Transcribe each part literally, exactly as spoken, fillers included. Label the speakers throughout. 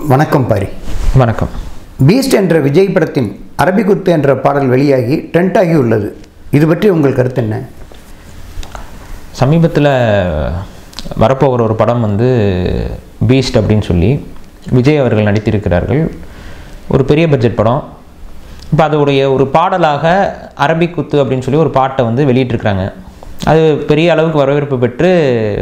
Speaker 1: வணக்கம் பாரி.
Speaker 2: வணக்கம்.
Speaker 1: பீஸ்ட் என்ற விஜய் படத்தின் அரபிக்குத்து என்ற பாடல் வெளியாகி ட்ரெண்ட் ஆகி உள்ளது. இது பற்றி உங்கள் கருத்து என்ன?
Speaker 2: சமீபத்தில் வரப்போகிற ஒரு படம் வந்து பீஸ்ட் அப்படின்னு சொல்லி விஜய் அவர்கள் நடித்திருக்கிறார்கள். ஒரு பெரிய பட்ஜெட் படம். இப்போ அதோடைய ஒரு பாடலாக அரபிக்குத்து அப்படின்னு சொல்லி ஒரு பாட்டை வந்து வெளியிட்டிருக்கிறாங்க. அது பெரிய அளவுக்கு வரவேற்பு பெற்று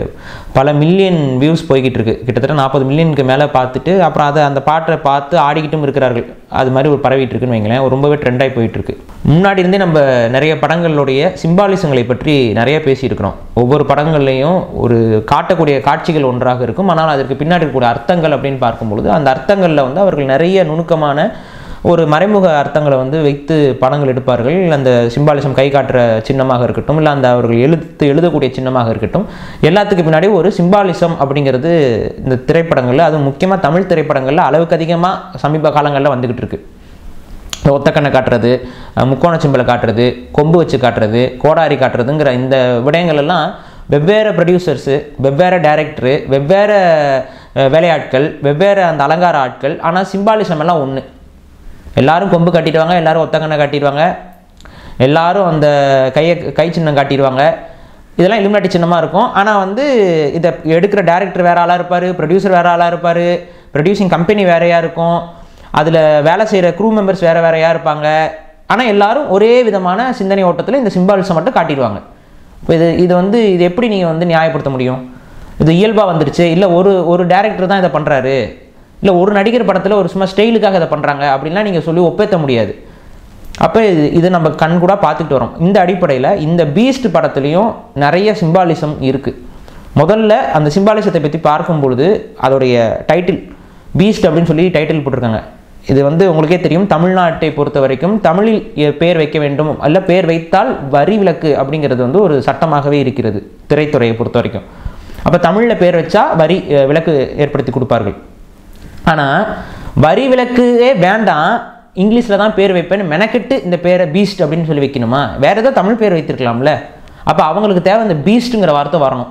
Speaker 2: பல மில்லியன் வியூஸ் போய்கிட்டு இருக்கு. கிட்டத்தட்ட நாற்பது மில்லியனுக்கு மேலே பார்த்துட்டு அப்புறம் அதை அந்த பாட்டை பார்த்து ஆடிக்கிட்டும் இருக்கிறார்கள். அது மாதிரி ஒரு பரவிட்டு இருக்குன்னு வைங்களேன். ரொம்பவே ட்ரெண்டாகி போயிட்டு இருக்கு. முன்னாடி இருந்தே நம்ம நிறைய படங்களுடைய சிம்பாலிசங்களை பற்றி நிறைய பேசியிருக்கிறோம். ஒவ்வொரு படங்கள்லையும் ஒரு காட்டக்கூடிய காட்சிகள் ஒன்றாக இருக்கும். ஆனால் அதற்கு பின்னாடி இருக்கக்கூடிய அர்த்தங்கள் அப்படின்னு பார்க்கும்பொழுது அந்த அர்த்தங்களில் வந்து அவர்கள் நிறைய நுணுக்கமான ஒரு மறைமுக அர்த்தங்களை வந்து வைத்து படங்கள் எடுப்பார்கள். அந்த சிம்பாலிசம் கை காட்டுற சின்னமாக இருக்கட்டும், இல்லை அந்த அவர்கள் எழுத்து எழுதக்கூடிய சின்னமாக இருக்கட்டும், எல்லாத்துக்கு பின்னாடி ஒரு சிம்பாலிசம் அப்படிங்கிறது இந்த திரைப்படங்களில், அதுவும் முக்கியமாக தமிழ் திரைப்படங்களில் அளவுக்கு அதிகமாக சமீப காலங்களில் வந்துக்கிட்டு இருக்கு. ஒத்தக்கண்ணை காட்டுறது, முக்கோண சிம்பலை காட்டுறது, கொம்பு வச்சு காட்டுறது, கோடாரி காட்டுறதுங்கிற இந்த விடயங்கள் எல்லாம் வெவ்வேறு ப்ரொடியூசர்ஸு, வெவ்வேறு டைரக்டரு, வெவ்வேறு வேலையாட்கள், வெவ்வேறு அந்த அலங்கார ஆட்கள், ஆனால் சிம்பாலிசம் எல்லாம் ஒன்று. எல்லாரும் கொம்பு காட்டிடுவாங்க, எல்லாரும் ஒத்தக்கண்ணை காட்டிடுவாங்க, எல்லாரும் அந்த கையை கை சின்னம் காட்டிடுவாங்க. இதெல்லாம் இலுமினாட்டி சின்னமாக இருக்கும். ஆனால் வந்து இதை எடுக்கிற டேரக்டர் வேறு ஆளாக இருப்பார், ப்ரொடியூசர் வேறு ஆளாக இருப்பார், ப்ரொடியூசிங் கம்பெனி வேறையாக இருக்கும், அதில் வேலை செய்கிற க்ரூ மெம்பர்ஸ் வேறு வேறையாக இருப்பாங்க. ஆனால் எல்லாரும் ஒரே விதமான சிந்தனை ஓட்டத்தில் இந்த சிம்பாலிசம் மட்டும் காட்டிடுவாங்க. இப்போ இது இது வந்து இது எப்படி நீங்கள் வந்து நியாயப்படுத்த முடியும்? இது இயல்பாக வந்துருச்சு, இல்லை ஒரு ஒரு டேரக்டர் தான் இதை பண்ணுறாரு, இல்லை ஒரு நடிகர் படத்தில் ஒரு சும்மா ஸ்டைலுக்காக இதை பண்ணுறாங்க அப்படின்லாம் நீங்கள் சொல்லி ஒப்பேற்ற முடியாது. அப்போ இது இது நம்ம கண் கூட பார்த்துட்டு வரோம். இந்த அடிப்படையில் இந்த பீஸ்ட் படத்துலேயும் நிறைய சிம்பாலிசம் இருக்குது. முதல்ல அந்த சிம்பாலிசத்தை பற்றி பார்க்கும் பொழுது அதோடைய டைட்டில் பீஸ்ட் அப்படின்னு சொல்லி டைட்டில் போட்டிருக்காங்க. இது வந்து உங்களுக்கே தெரியும், தமிழ்நாட்டை பொறுத்த வரைக்கும் தமிழில் பேர் வைக்க வேண்டும், அல்ல பேர் வைத்தால் வரி விலக்கு அப்படிங்கிறது வந்து ஒரு சட்டமாகவே இருக்கிறது திரைத்துறையை பொறுத்த வரைக்கும். அப்போ தமிழில் பேர் வச்சா வரி விலக்கு ஏற்படுத்தி கொடுப்பார்கள். ஆனால் வரி விலக்குவே வேண்டாம், இங்கிலீஷில் தான் பேர் வைப்பேன்னு மெனக்கெட்டு இந்த பேரை பீஸ்ட் அப்படின்னு சொல்லி வைக்கணுமா? வேறு ஏதோ தமிழ் பேர் வைத்திருக்கலாம்ல. அப்போ அவங்களுக்கு தேவை இந்த பீஸ்ட்டுங்கிற வார்த்தை வரணும்.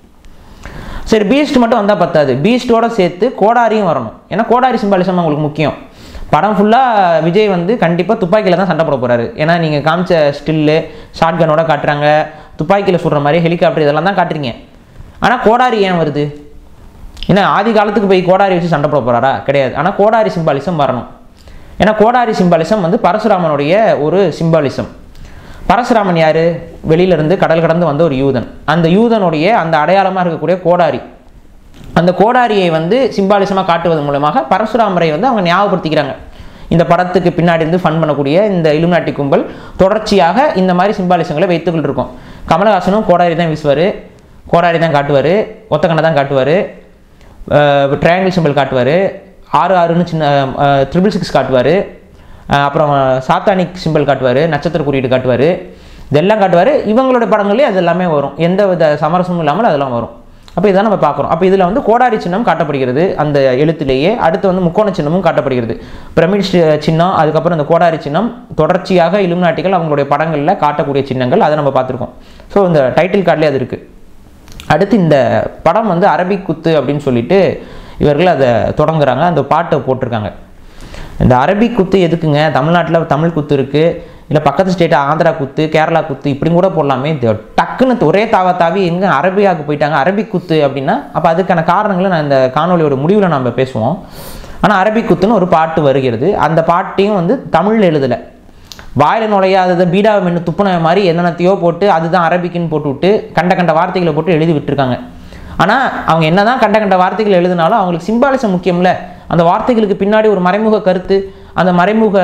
Speaker 2: சரி, பீஸ்ட் மட்டும் வந்தால் பத்தாது, பீஸ்ட்டோட சேர்த்து கோடாரியும் வரணும். ஏன்னா கோடாரி சிம்பாலிசம் அவங்களுக்கு முக்கியம். படம் ஃபுல்லாக விஜய் வந்து கண்டிப்பாக துப்பாக்கியில் தான் சண்டை போட போகிறாரு. ஏன்னா நீங்கள் காமிச்ச ஸ்டில்லு ஷார்ட் கனோட காட்டுறாங்க, துப்பாக்கியில் சுடுற மாதிரி ஹெலிகாப்டர் இதெல்லாம் தான் காட்டுறீங்க. ஆனால் கோடாரி ஏன் வருது? ஏன்னா ஆதி காலத்துக்கு போய் கோடாரி வச்சு சண்டை போட போகிறாரா? கிடையாது. ஆனால் கோடாரி சிம்பாலிசம் வரணும். ஏன்னா கோடாரி சிம்பாலிசம் வந்து பரசுராமனுடைய ஒரு சிம்பாலிசம். பரசுராமன் யார்? வெளியிலேருந்து கடல் கடந்து வந்த ஒரு யூதன். அந்த யூதனுடைய அந்த அடையாளமாக இருக்கக்கூடிய கோடாரி, அந்த கோடாரியை வந்து சிம்பாலிசமாக காட்டுவதன் மூலமாக பரசுராமரை வந்து அவங்க ஞாபகப்படுத்திக்கிறாங்க. இந்த படத்துக்கு பின்னாடி இருந்து ஃபன் பண்ணக்கூடிய இந்த இலுமினாட்டி கும்பல் தொடர்ச்சியாக இந்த மாதிரி சிம்பாலிசங்களை வைத்துக்கிட்டு இருக்கோம். கமலஹாசனும் கோடாரி தான் வீசுவார், கோடாரி தான் காட்டுவார், ஒத்தக்கண்ணை தான் காட்டுவார், ட்ரையாங்கிள் சிம்பிள் காட்டுவார், ஆறு ஆறுன்னு சின்ன ட்ரிபிள் சிக்ஸ் காட்டுவார், அப்புறம் சாத்தானிக் சிம்பிள் காட்டுவார், நட்சத்திர குறியீடு காட்டுவார், இதெல்லாம் காட்டுவார். இவங்களோட படங்கள்லேயே அது எல்லாமே வரும், எந்த வித சமரசமும் இல்லாமல் அதெல்லாம் வரும். அப்போ இதான் நம்ம பார்க்குறோம். அப்போ இதில் வந்து கோடாரி சின்னம் காட்டப்படுகிறது அந்த எழுத்துலேயே. அடுத்து வந்து முக்கோண சின்னமும் காட்டப்படுகிறது, பிரமிட் சின்னம், அதுக்கப்புறம் இந்த கோடாரி சின்னம். தொடர்ச்சியாக இலுமினாட்டிகள் அவங்களுடைய படங்களில் காட்டக்கூடிய சின்னங்கள், அதை நம்ம பார்த்துருக்கோம். ஸோ இந்த டைட்டில் கார்ட்லேயே அது இருக்குது. அடுத்து இந்த படம் வந்து அரபிக் குத்து அப்படின்னு சொல்லிட்டு இவர்கள் அதை தொடங்குறாங்க, அந்த பாட்டை போட்டிருக்காங்க. இந்த அரபிக் குத்து எதுக்குங்க? தமிழ்நாட்டில் தமிழ் குத்து இருக்குது, இல்லை பக்கத்து ஸ்டேட்டு ஆந்திரா குத்து, கேரளா குத்து இப்படி கூட போடலாமே. டக்குன்னு ஒரே தாவா தாவி எங்கே அரபியாவுக்கு போயிட்டாங்க அரபிக் குத்து அப்படின்னா? அப்போ அதுக்கான காரணங்களை நான் இந்த காணொலியோட முடிவில் நம்ம பேசுவோம். ஆனால் அரபிக் குத்துன்னு ஒரு பாட்டு வருகிறது. அந்த பாட்டையும் வந்து தமிழில் எழுதலை, வாயில் நுழையாததை பீடாவை மென்று துப்புன மாதிரி என்னென்னத்தையோ போட்டு அதுதான் அரபிக்குன்னு போட்டு விட்டு கண்ட கண்ட வார்த்தைகளை போட்டு எழுதி விட்டுருக்காங்க. ஆனால் அவங்க என்ன தான் கண்ட கண்ட வார்த்தைகள் எழுதினாலும் அவங்களுக்கு சிம்பாலிசம் முக்கியம்ல. அந்த வார்த்தைகளுக்கு பின்னாடி ஒரு மறைமுக கருத்து, அந்த மறைமுக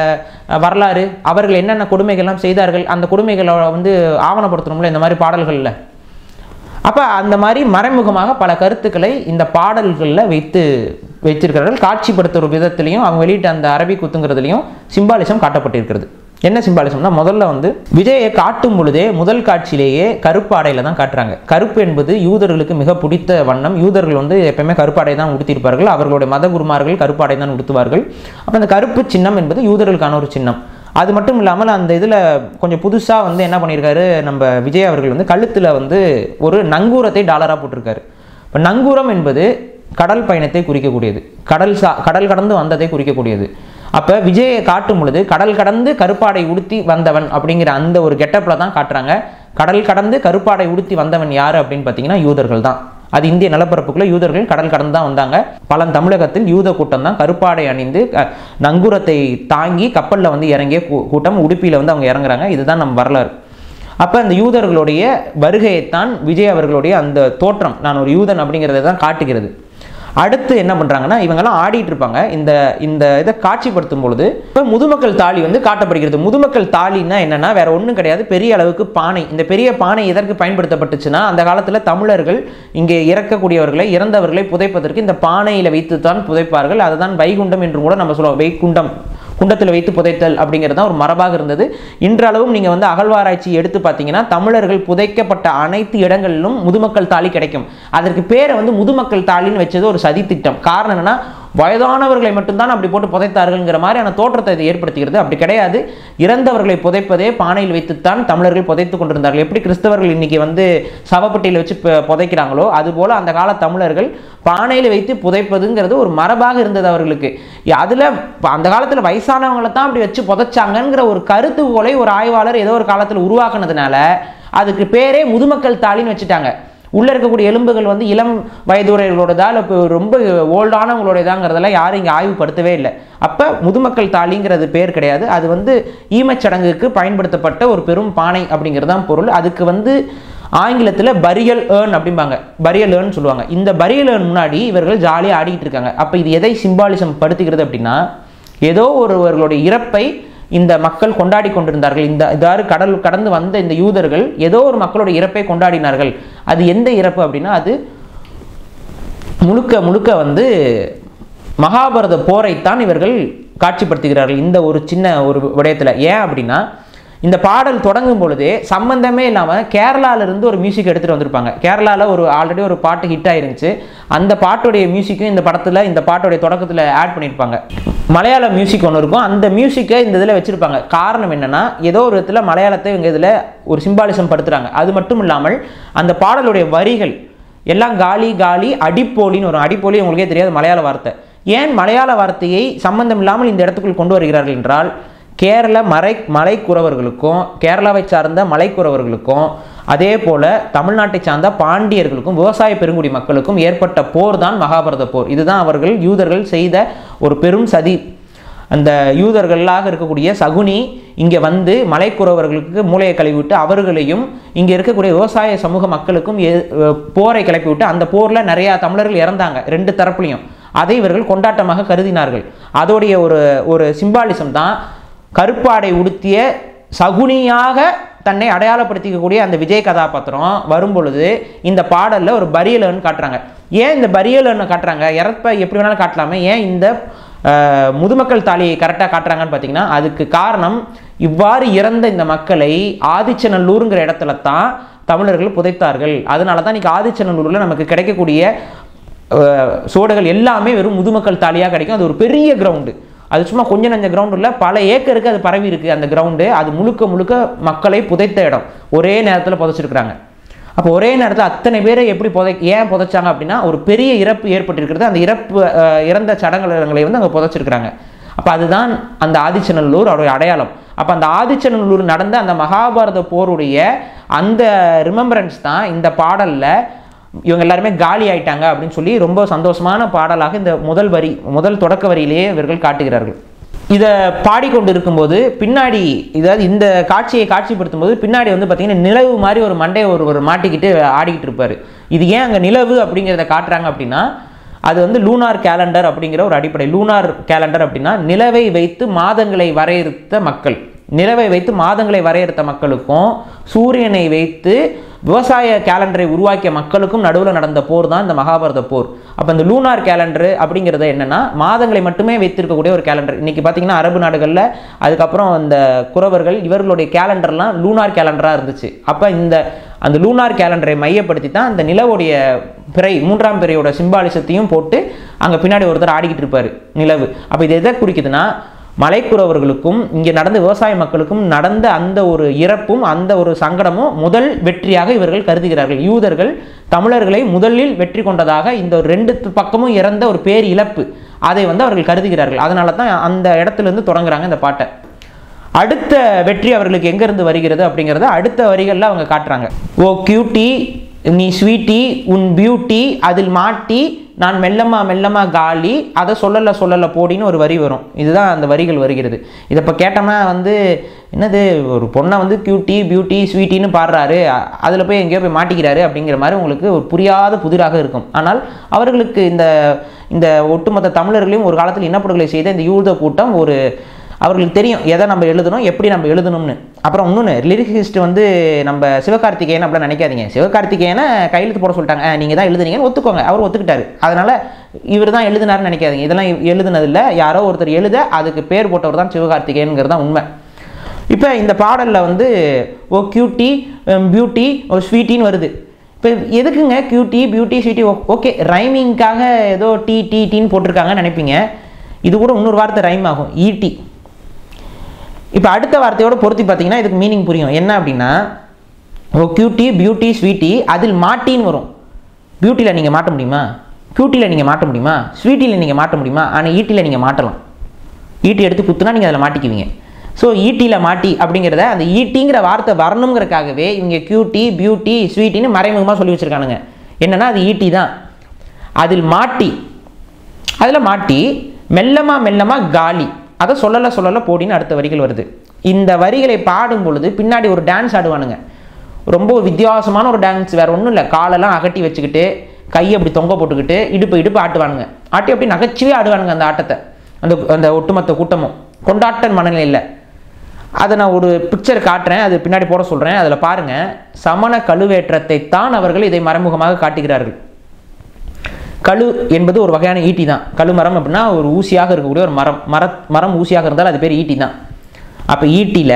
Speaker 2: வரலாறு, அவர்கள் என்னென்ன கொடுமைகள்லாம் செய்தார்கள், அந்த கொடுமைகளை வந்து ஆவணப்படுத்தணும்ல இந்த மாதிரி பாடல்களில். அப்போ அந்த மாதிரி மறைமுகமாக பல கருத்துக்களை இந்த பாடல்களில் வைத்து வைத்திருக்கிறார்கள். காட்சிப்படுத்துகிற விதத்திலையும் அவங்க வெளியிட்ட அந்த அரபிக் குத்துங்கிறதுலையும் சிம்பாலிசம் காட்டப்பட்டிருக்கிறது. என்ன சிம்பாலிசம்னா, முதல்ல வந்து விஜயை காட்டும் பொழுதே முதல் காட்சியிலேயே கருப்பு ஆடையில தான் காட்டுறாங்க. கருப்பு என்பது யூதர்களுக்கு மிக பிடித்த வண்ணம். யூதர்கள் வந்து எப்பவுமே கருப்பாடை தான் உடுத்தியிருப்பார்கள், அவர்களுடைய மத குருமார்கள் கருப்பாடை தான் உடுத்துவார்கள். அப்போ அந்த கருப்பு சின்னம் என்பது யூதர்களுக்கான ஒரு சின்னம். அது மட்டும் இல்லாமல் அந்த இதில் கொஞ்சம் புதுசாக வந்து என்ன பண்ணியிருக்காரு நம்ம விஜய் அவர்கள் வந்து கழுத்தில் வந்து ஒரு நங்கூரத்தை டாலராக போட்டிருக்காரு. இப்போ நங்கூரம் என்பது கடல் பயணத்தை குறிக்கக்கூடியது, கடல் சா கடல் கடந்து வந்ததை குறிக்கக்கூடியது. அப்போ விஜயை காட்டும் பொழுது கடல் கடந்து கருப்பாடை உடுத்தி வந்தவன் அப்படிங்கிற அந்த ஒரு கெட்டப்பில் தான் காட்டுறாங்க. கடல் கடந்து கருப்பாடை உடுத்தி வந்தவன் யார் அப்படின்னு பார்த்தீங்கன்னா யூதர்கள் தான். அது இந்திய நிலப்பரப்புக்குள்ள யூதர்கள் கடல் கடந்து தான் வந்தாங்க. பல தமிழகத்தில் யூத கூட்டம் தான் கருப்பாடை அணிந்து நங்கூரத்தை தாங்கி கப்பலில் வந்து இறங்கிய கூட்டம். உடுப்பியில் வந்து அவங்க இறங்குறாங்க. இதுதான் நம்ம வரலாறு. அப்போ அந்த யூதர்களுடைய வருகையைத்தான் விஜய் அவர்களுடைய அந்த தோற்றம், நான் ஒரு யூதன் அப்படிங்கிறத தான் காட்டுகிறது. அடுத்து என்ன பண்ணுறாங்கன்னா, இவங்கெல்லாம் ஆடிட்டு இருப்பாங்க. இந்த இந்த இதை காட்சிப்படுத்தும் பொழுது இப்போ முதுமக்கள் தாலி வந்து காட்டப்படுகிறது. முதுமக்கள் தாலின்னா என்னன்னா வேற ஒன்றும் கிடையாது, பெரிய அளவுக்கு பானை. இந்த பெரிய பானை எதற்கு பயன்படுத்தப்பட்டுச்சுன்னா, அந்த காலத்தில் தமிழர்கள் இங்கே இறக்கக்கூடியவர்களை இறந்தவர்களை புதைப்பதற்கு இந்த பானையில் வைத்து தான் புதைப்பார்கள். அதுதான் வைகுண்டம் என்று கூட நம்ம சொல்லுவோம். வைகுண்டம் குண்டத்தில் வைத்து புதைத்தல் அப்படிங்கிறது தான் ஒரு மரபாக இருந்தது. இன்றளவும் நீங்கள் வந்து அகழ்வாராய்ச்சி எடுத்து பார்த்தீங்கன்னா தமிழர்கள் புதைக்கப்பட்ட அனைத்து இடங்களிலும் முதுமக்கள் தாலி கிடைக்கும். அதற்கு பேரை வந்து முதுமக்கள் தாலின்னு வச்சது ஒரு சதி திட்டம். காரணம் என்னன்னா, வயதானவர்களை மட்டும்தான் அப்படி போட்டு புதைத்தார்கள்ங்கிற மாதிரியான தோற்றத்தை இது ஏற்படுத்துகிறது. அப்படி கிடையாது. இறந்தவர்களை புதைப்பதே பானையில் வைத்துத்தான் தமிழர்கள் புதைத்து கொண்டிருந்தார்கள். எப்படி கிறிஸ்தவர்கள் இன்னைக்கு வந்து சவப்பட்டியில் வச்சு புதைக்கிறாங்களோ அதுபோல அந்த கால தமிழர்கள் பானையில் வைத்து புதைப்பதுங்கிறது ஒரு மரபாக இருந்தது அவர்களுக்கு. அதில் அந்த காலத்தில் வயசானவங்களை தான் அப்படி வச்சு புதைச்சாங்கங்கிற ஒரு கருத்துக்கோளை ஒரு ஆய்வாளர் ஏதோ ஒரு காலத்தில் உருவாக்குனதுனால அதுக்கு பேரே முதுமக்கள் தாலின்னு வச்சுட்டாங்க. உள்ளே இருக்கக்கூடிய எலும்புகள் வந்து இளம் வயதுடையவர்களோடதா இல்லை இப்போ ரொம்ப ஓல்டானவங்களோடதாங்கிறதெல்லாம் யாரும் இங்கே ஆய்வுப்படுத்தவே இல்லை. அப்போ முதுமக்கள் தாலிங்கிறது பேர் கிடையாது. அது வந்து ஈமச்சடங்குக்கு பயன்படுத்தப்பட்ட ஒரு பெரும் பானை அப்படிங்கிறது தான் பொருள். அதுக்கு வந்து ஆங்கிலத்தில் பரியல் ஏர்ன் அப்படிம்பாங்க, பரியல் ஏர்ன் சொல்லுவாங்க. இந்த பரியல் ஏர்ன் முன்னாடி இவர்கள் ஜாலியாக ஆடிக்கிட்டு இருக்காங்க. அப்போ இது எதை சிம்பாலிசம் படுத்துகிறது அப்படின்னா, ஏதோ ஒருவர்களுடைய இறப்பை இந்த மக்கள் கொண்டாடி கொண்டிருந்தார்கள். இந்த இதாறு கடல் கடந்து வந்த இந்த யூதர்கள் ஏதோ ஒரு மக்களோட இறப்பை கொண்டாடினார்கள். அது எந்த இறப்பு அப்படின்னா, அது முழுக்க முழுக்க வந்து மகாபாரத போரைத்தான் இவர்கள் காட்சிப்படுத்துகிறார்கள் இந்த ஒரு சின்ன ஒரு விடயத்தில். ஏன் அப்படின்னா, இந்த பாடல் தொடங்கும் பொழுதே சம்பந்தமே இல்லாமல் கேரளாவிலிருந்து ஒரு மியூசிக் எடுத்துகிட்டு வந்திருப்பாங்க. கேரளாவில் ஒரு ஆல்ரெடி ஒரு பாட்டு ஹிட் ஆயிருந்துச்சு. அந்த பாட்டுடைய மியூசிக்கும் இந்த படத்தில் இந்த பாட்டுடைய தொடக்கத்தில் ஆட் பண்ணியிருப்பாங்க. மலையாள மியூசிக் ஒன்று இருக்கும். அந்த மியூசிக்கை இந்த இதில் வச்சுருப்பாங்க. காரணம் என்னென்னா, ஏதோ ஒரு விதத்தில் மலையாளத்தை இவங்க இதில் ஒரு சிம்பாலிசம் படுத்துகிறாங்க. அது மட்டும் இல்லாமல் அந்த பாடலுடைய வரிகள் எல்லாம் காலி காலி அடிப்போலின்னு வரும். அடிப்போலி உங்களுக்கே தெரியாது மலையாள வார்த்தை. ஏன் மலையாள வார்த்தையை சம்பந்தம் இல்லாமல் இந்த இடத்துக்குள் கொண்டு வருகிறார்கள் என்றால், கேரள மலை மலைக்குறவர்களுக்கும் கேரளாவை சார்ந்த மலைக்குறவர்களுக்கும் அதே போல தமிழ்நாட்டை சார்ந்த பாண்டியர்களுக்கும் விவசாய பெருங்குடி மக்களுக்கும் ஏற்பட்ட போர் தான் மகாபாரத போர். இதுதான் அவர்கள் யூதர்கள் செய்த ஒரு பெரும் சதி. அந்த யூதர்களாக இருக்கக்கூடிய சகுனி இங்கே வந்து மலைக்குறவர்களுக்கு மூளையை கழுவிவிட்டு அவர்களையும் இங்கே இருக்கக்கூடிய விவசாய சமூக மக்களுக்கும் போரை கிளப்பிவிட்டு அந்த போரில் நிறையா தமிழர்கள் இறந்தாங்க ரெண்டு தரப்புலையும். அதை இவர்கள் கொண்டாட்டமாக கருதினார்கள். அதோடைய ஒரு ஒரு சிம்பாலிசம் தான் கருப்பாடை உடுத்திய சகுனியாக தன்னை அடையாளப்படுத்திக்கக்கூடிய அந்த விஜய் கதாபாத்திரம் வரும் பொழுது இந்த பாடலில் ஒரு பரியலன்னு காட்டுறாங்க. ஏன் இந்த பரியலன்னு காட்டுறாங்க? இறப்பை எப்படி வேணாலும் காட்டலாமே, ஏன் இந்த முதுமக்கள் தாலியை கரெக்டாக காட்டுறாங்கன்னு பார்த்தீங்கன்னா, அதுக்கு காரணம் இவ்வாறு இறந்த இந்த மக்களை ஆதிச்சநல்லூருங்கிற இடத்துல தான் தமிழர்கள் புதைத்தார்கள். அதனால தான் இன்றைக்கி ஆதிச்சநல்லூரில் நமக்கு கிடைக்கக்கூடிய சோடுகள் எல்லாமே வெறும் முதுமக்கள் தாலியாக கிடைக்கும். அது ஒரு பெரிய கிரவுண்டு. அது சும்மா கொஞ்சம் நஞ்ச கிரவுண்டு இல்லை, பல ஏக்கருக்கு அது பரவி இருக்குது அந்த கிரவுண்டு. அது முழுக்க முழுக்க மக்களை புதைத்த இடம். ஒரே நேரத்தில் புதைச்சிருக்கிறாங்க. அப்போ ஒரே நேரத்தில் அத்தனை பேரை எப்படி புதை ஏன் புதைச்சாங்க அப்படின்னா, ஒரு பெரிய இறப்பு ஏற்பட்டிருக்கிறது. அந்த இறப்பு இறந்த சடங்குகளை வந்து அங்கே புதைச்சிருக்கிறாங்க. அப்போ அதுதான் அந்த ஆதிச்சநல்லூர் அவருடைய அடையாளம். அப்போ அந்த ஆதிச்சநல்லூர் நடந்த அந்த மகாபாரத போருடைய அந்த ரிமெம்பரன்ஸ் தான் இந்த பாடலில் இவங்க எல்லாருமே காலி ஆயிட்டாங்க அப்படின்னு சொல்லி ரொம்ப சந்தோஷமான பாடலாக இந்த முதல் வரி முதல் தொடக்க வரியிலேயே இவர்கள் காட்டுகிறார்கள். இதை பாடிக்கொண்டு இருக்கும்போது பின்னாடி, இதாவது இந்த காட்சியை காட்சிப்படுத்தும் போது பின்னாடி வந்து பார்த்தீங்கன்னா நிலவு மாதிரி ஒரு மண்டையை ஒரு ஒரு மாட்டிக்கிட்டு ஆடிக்கிட்டு இருப்பார். இது ஏன் அங்கே நிலவு அப்படிங்கிறத காட்டுறாங்க அப்படின்னா, அது வந்து லூனார் கேலண்டர் அப்படிங்கிற ஒரு அடிப்படை. லூனார் கேலண்டர் அப்படின்னா நிலவை வைத்து மாதங்களை வரையறுத்த மக்கள், நிலவை வைத்து மாதங்களை வரையறுத்த மக்களுக்கும் சூரியனை வைத்து விவசாய கேலண்டரை உருவாக்கிய மக்களுக்கும் நடுவில் நடந்த போர் தான் இந்த மகாபாரத போர். அப்போ இந்த லூனார் கேலண்டர் அப்படிங்கிறது என்னன்னா, மாதங்களை மட்டுமே வைத்திருக்கக்கூடிய ஒரு கேலண்டர். இன்னைக்கு பார்த்தீங்கன்னா அரபு நாடுகளில் அதுக்கப்புறம் இந்த குறவர்கள் இவர்களுடைய கேலண்டர்லாம் லூனார் கேலண்டராக இருந்துச்சு. அப்போ இந்த அந்த லூனார் கேலண்டரை மையப்படுத்தி தான் அந்த நிலவுடைய பிறை மூன்றாம் பிறையோட சிம்பாலிசத்தையும் போட்டு அங்கே பின்னாடி ஒருத்தர் ஆடிக்கிட்டு இருப்பார் நிலவு. அப்போ இது எதை குறிக்குதுன்னா, மலைக்குறவர்களுக்கும் இங்கே நடந்த விவசாய மக்களுக்கும் நடந்த அந்த ஒரு இறப்பும் அந்த ஒரு சங்கடமும் முதல் வெற்றியாக இவர்கள் கருதுகிறார்கள். யூதர்கள் தமிழர்களை முதலில் வெற்றி கொண்டதாக இந்த ரெண்டு பக்கமும் இறந்த ஒரு பேர் இழப்பு அதை வந்து அவர்கள் கருதுகிறார்கள். அதனால தான் அந்த இடத்துலேருந்து தொடங்குறாங்க இந்த பாட்டை. அடுத்த வெற்றி அவர்களுக்கு எங்கேருந்து வருகிறது அப்படிங்கிறத அடுத்த வரிகளில் அவங்க காட்டுறாங்க. ஓ கியூட்டி நீ ஸ்வீட்டி உன் பியூட்டி அதில் மாட்டி நான் மெல்லமா மெல்லமா காலி அதை சொல்லலை சொல்லலை போடின்னு ஒரு வரி வரும். இதுதான் அந்த வரிகள் வருகிறது. இதை இப்போ கேட்டோம்னா வந்து என்னது ஒரு பொண்ணை வந்து கியூட்டி பியூட்டி ஸ்வீட்டின்னு பாடுறாரு, அதில் போய் எங்கேயோ போய் மாட்டிக்கிறாரு அப்படிங்கிற மாதிரி உங்களுக்கு ஒரு புரியாத புதிராக இருக்கும். ஆனால் அவர்களுக்கு இந்த இந்த ஒட்டுமொத்த தமிழர்களையும் ஒரு காலத்தில் இனப்படுகொலை செய்த இந்த யூத கூட்டம் ஒரு அவர்களுக்கு தெரியும் எதை நம்ம எழுதணும் எப்படி நம்ம எழுதணும்னு. அப்புறம் இன்னொன்று லிரிக்ஸிஸ்ட் வந்து நம்ம சிவகார்த்திகேயன் அப்படிலாம் நினைக்காதீங்க. சிவகார்த்திகேயனை கையெழுத்து போட சொல்லிட்டாங்க, நீங்கள் தான் எழுதுனீங்கன்னு ஒத்துக்கோங்க, அவர் ஒத்துக்கிட்டாரு, அதனால் இவர் தான் எழுதினாருன்னு நினைக்காதீங்க. இதெல்லாம் எழுதுனதில்லை, யாரோ ஒருத்தர் எழுத அதுக்கு பேர் போட்டவர் தான் சிவகார்த்திகேயனுங்கிறது தான் உண்மை. இப்போ இந்த பாடலில் வந்து ஓ கியூட்டி பியூட்டி ஓ ஸ்வீட்டின்னு வருது. இப்போ எதுக்குங்க கியூட்டி பியூட்டி ஸ்வீட்டி? ஓகே ரைமிங்காக ஏதோ டி டி டின்னு போட்டிருக்காங்கன்னு நினைப்பீங்க. இது கூட இன்னொரு வார்த்தை ரைம் ஆகும், ஈட்டி. இப்போ அடுத்த வார்த்தையோட பொருத்தி பார்த்தீங்கன்னா இதுக்கு மீனிங் புரியும். என்ன அப்படின்னா ஓ கியூட்டி பியூட்டி ஸ்வீட்டி அதில் மாட்டின்னு வரும். பியூட்டியில் நீங்கள் மாட்ட முடியுமா? கியூட்டியில் நீங்கள் மாட்ட முடியுமா? ஸ்வீட்டியில் நீங்கள் மாட்ட முடியுமா? ஆனால் ஈட்டியில் நீங்கள் மாட்டலாம். ஈட்டி எடுத்து குத்துனா நீங்கள் அதில் மாட்டிக்குவீங்க. ஸோ ஈட்டியில் மாட்டி அப்படிங்கிறத அந்த ஈட்டிங்கிற வார்த்தை வரணுங்கிறதுக்காகவே இவங்க கியூட்டி பியூட்டி ஸ்வீட்டின்னு மறைமுகமாக சொல்லி வச்சுருக்கானுங்க. என்னென்னா அது ஈட்டி தான். அதில் மாட்டி அதில் மாட்டி மெல்லமாக மெல்லமாக காலி அதை சொல்லலை சொல்லலை போடின்னு அடுத்த வரிகள் வருது. இந்த வரிகளை பாடும் பொழுது பின்னாடி ஒரு டான்ஸ் ஆடுவானுங்க. ரொம்ப ஒரு வித்தியாசமான ஒரு டான்ஸ், வேறு ஒன்றும் இல்லை. காலெல்லாம் அகட்டி வச்சுக்கிட்டு கையை அப்படி தொங்க போட்டுக்கிட்டு இடுப்பு இடுப்பு ஆட்டுவானுங்க. ஆட்டி அப்படி நகைச்சுவே ஆடுவானுங்க அந்த ஆட்டத்தை. அந்த அந்த ஒட்டுமொத்த கூட்டமும் கொண்டாட்ட மனநிலையில். அதை நான் ஒரு பிக்சர் காட்டுறேன், அது பின்னாடி போட சொல்கிறேன். அதில் பாருங்கள், சமண கழுவேற்றத்தை தான் அவர்கள் இதை மறைமுகமாக காட்டுகிறார்கள். கழு என்பது ஒரு வகையான ஈட்டி தான். கழு மரம் அப்படின்னா ஒரு ஊசியாக இருக்கக்கூடிய ஒரு மரம். மர மரம் ஊசியாக இருந்தால் அது பேர் ஈட்டி தான். அப்போ ஈட்டியில்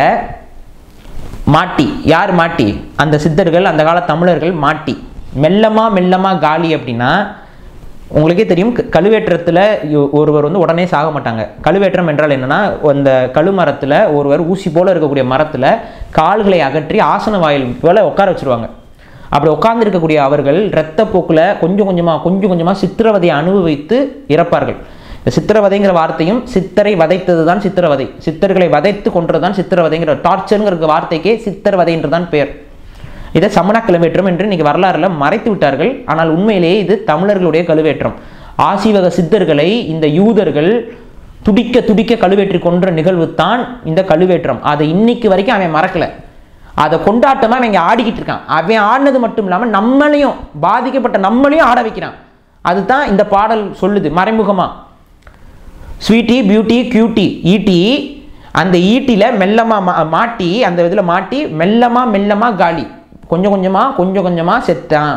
Speaker 2: மாட்டி, யார் மாட்டி? அந்த சித்தர்கள், அந்த கால தமிழர்கள் மாட்டி. மெல்லமா மெல்லமா காலி அப்படின்னா உங்களுக்கே தெரியும், கழுவேற்றத்தில் ஒருவர் வந்து உடனே சாக மாட்டாங்க. கழுவேற்றம் என்றால் என்னன்னா, அந்த கழு மரத்தில் ஒருவர் ஊசி போல இருக்கக்கூடிய மரத்தில் கால்களை அகற்றி ஆசன வாயில் போல உட்கார வச்சுருவாங்க. அப்படி உட்கார்ந்து இருக்கக்கூடிய அவர்கள் இரத்தப்போக்கில் கொஞ்சம் கொஞ்சமாக கொஞ்சம் கொஞ்சமாக சித்திரவதையை அனுபவித்து இறப்பார்கள். இந்த சித்திரவதைங்கிற வார்த்தையும் சித்தரை வதைத்தது தான் சித்திரவதை. சித்தர்களை வதைத்து கொன்றது தான் சித்திரவதைங்கிற டார்ச்சருங்கிற வார்த்தைக்கே சித்திரவதை என்று தான் பெயர். இதை சமண கழுவேற்றம் என்று இன்னைக்கு வரலாறுல மறைத்து விட்டார்கள். ஆனால் உண்மையிலேயே இது தமிழர்களுடைய கழுவேற்றம். ஆசீவக சித்தர்களை இந்த யூதர்கள் துடிக்க துடிக்க கழுவேற்றி கொன்ற நிகழ்வு தான் இந்த கழுவேற்றம். அதை இன்னைக்கு வரைக்கும் அவன் மறக்கலை. அதை கொண்டாட்டமாக அவன் இங்கே ஆடிக்கிட்டு இருக்கான். அவன் ஆடினது மட்டும் இல்லாமல் நம்மளையும், பாதிக்கப்பட்ட நம்மளையும் ஆட வைக்கிறான். அதுதான் இந்த பாடல் சொல்லுது மறைமுகமாக. ஸ்வீட்டி பியூட்டி கியூட்டி ஈட்டி, அந்த ஈட்டியில் மெல்லமாக மாட்டி, அந்த இதில் மாட்டி மெல்லமாக மெல்லமாக காலி, கொஞ்சம் கொஞ்சமாக கொஞ்சம் கொஞ்சமாக செத்தான்.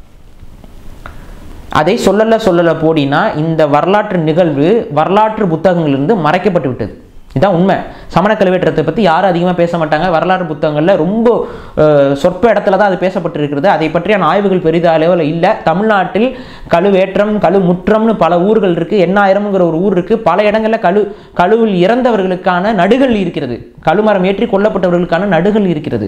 Speaker 2: அதை சொல்லலை சொல்லலை போடினா இந்த வரலாற்று நிகழ்வு வரலாற்று புத்தகங்களிலிருந்து மறைக்கப்பட்டு விட்டது. இதுதான் உண்மை. சமண கழுவேற்றத்தை பற்றி யாரும் அதிகமாக பேச மாட்டாங்க. வரலாறு புத்தகங்களில் ரொம்ப சொற்ப இடத்துல தான் அது பேசப்பட்டிருக்கிறது. அதை பற்றியான ஆய்வுகள் பெரித அளவில் இல்லை. தமிழ்நாட்டில் கழுவேற்றம் கழு முற்றம்னு பல ஊர்கள் இருக்குது. எண்ணாயிரம்ங்கிற ஒரு ஊர் இருக்குது. பல இடங்களில் கழு கழுவில் இறந்தவர்களுக்கான நடுகள் இருக்கிறது. கழுமரம் ஏற்றி கொல்லப்பட்டவர்களுக்கான நடுகள் இருக்கிறது.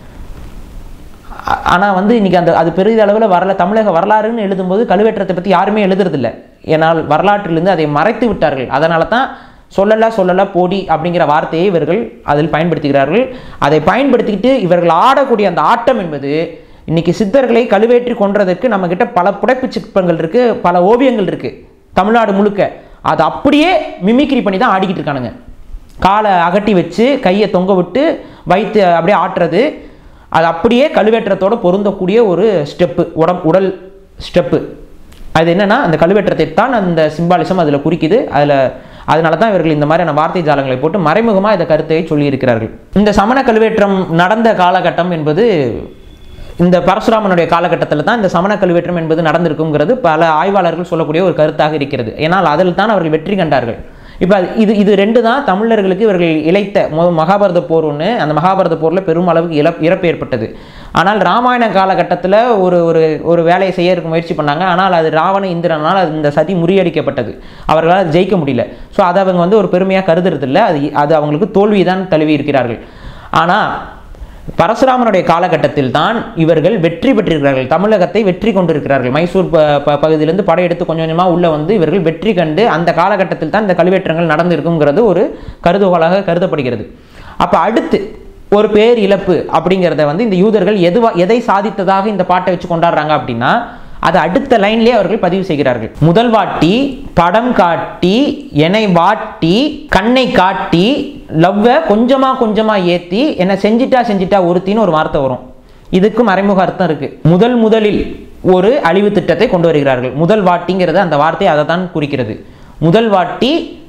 Speaker 2: ஆனால் வந்து இன்றைக்கி அந்த அது பெரிய அளவில் வரல. தமிழக வரலாறுன்னு எழுதும்போது கழுவேற்றத்தை பற்றி யாருமே எழுதுறதில்லை. ஏன்னால் வரலாற்றிலிருந்து அதை மறைத்து விட்டார்கள். அதனால தான் சொல்லலை சொல்லலை போடி அப்படிங்கிற வார்த்தையை இவர்கள் அதில் பயன்படுத்துகிறார்கள். அதை பயன்படுத்திக்கிட்டு இவர்கள் ஆடக்கூடிய அந்த ஆட்டம் என்பது இன்னைக்கு சித்தர்களை கழுவேற்றி கொன்றதற்கு நம்மக்கிட்ட பல புடைப்பு சிற்பங்கள் இருக்குது, பல ஓவியங்கள் இருக்குது தமிழ்நாடு முழுக்க. அதை அப்படியே மிமிக்ரி பண்ணி தான் ஆடிக்கிட்டு இருக்கானுங்க. காலை அகட்டி வச்சு கையை தொங்க விட்டு வைத்து அப்படியே ஆட்டுறது, அது அப்படியே கழுவேற்றத்தோடு பொருந்தக்கூடிய ஒரு ஸ்டெப்பு, உடம் உடல் ஸ்டெப்பு. அது என்னென்னா அந்த கழுவேற்றத்தை தான் அந்த சிம்பாலிசம் அதில் குறிக்குது. அதில் அதனால தான் இவர்கள் இந்த மாதிரியான வார்த்தை ஜாலங்களை போட்டு மறைமுகமாக இந்த கருத்தை சொல்லியிருக்கிறார்கள். இந்த சமண கழுவேற்றம் நடந்த காலகட்டம் என்பது இந்த பரசுராமனுடைய காலகட்டத்தில் தான் இந்த சமண கழுவேற்றம் என்பது நடந்திருக்குங்கிறது பல ஆய்வாளர்கள் சொல்லக்கூடிய ஒரு கருத்தாக இருக்கிறது. ஏன்னால் அதில் தான் அவர்கள் வெற்றி கண்டார்கள். இப்போ இது இது ரெண்டு தான் தமிழர்களுக்கு இவர்கள் இழைத்த மகாபாரத போர் ஒன்று. அந்த மகாபாரத போரில் பெரும் அளவுக்கு இழப் இறப்பு ஏற்பட்டது. ஆனால் ராமாயண காலகட்டத்தில் ஒரு ஒரு ஒரு வேலையை செய்யறதுக்கு முயற்சி பண்ணாங்க. ஆனால் அது ராவண இந்திரனால் அது இந்த சதி முறியடிக்கப்பட்டது. அவர்களால் ஜெயிக்க முடியல. ஸோ அதை அவங்க வந்து ஒரு பெருமையாக கருதுறதில்லை. அது அது அவங்களுக்கு தோல்வி தான் தழுவி இருக்கிறார்கள். ஆனால் பரசுராமனுடைய காலகட்டத்தில் தான் இவர்கள் வெற்றி பெற்றிருக்கிறார்கள். தமிழகத்தை வெற்றி கொண்டிருக்கிறார்கள். மைசூர் ப பகுதியிலிருந்து படையெடுத்து கொஞ்சம் கொஞ்சமாக உள்ள வந்து இவர்கள் வெற்றி கண்டு அந்த காலகட்டத்தில் தான் இந்த கல்வெற்றங்கள் நடந்திருக்குங்கிறது ஒரு கருதுகோளாக கருதப்படுகிறது. அப்போ அடுத்து ஒரு பேர் இழப்பு அப்படிங்கிறத வந்து இந்த யூதர்கள் எதுவா எதை சாதித்ததாக இந்த பாட்டை வச்சு கொண்டாடுறாங்க அப்படின்னா அது அடுத்த லைன்லேயே அவர்கள் பதிவு செய்கிறார்கள். முதல் வாட்டி படம் காட்டி என்னை வாட்டி கண்ணை காட்டி லவ்வை கொஞ்சமா கொஞ்சமா ஏத்தி என்னை செஞ்சிட்டா செஞ்சிட்டா ஒருத்தின்னு ஒரு வார்த்தை வரும். இதுக்கு மறைமுக அர்த்தம் இருக்கு. முதல் முதலில் ஒரு அழிவு திட்டத்தை கொண்டு வருகிறார்கள். முதல் வாட்டிங்கிறது அந்த வார்த்தை அதை தான் குறிக்கிறது. முதல் வாட்டி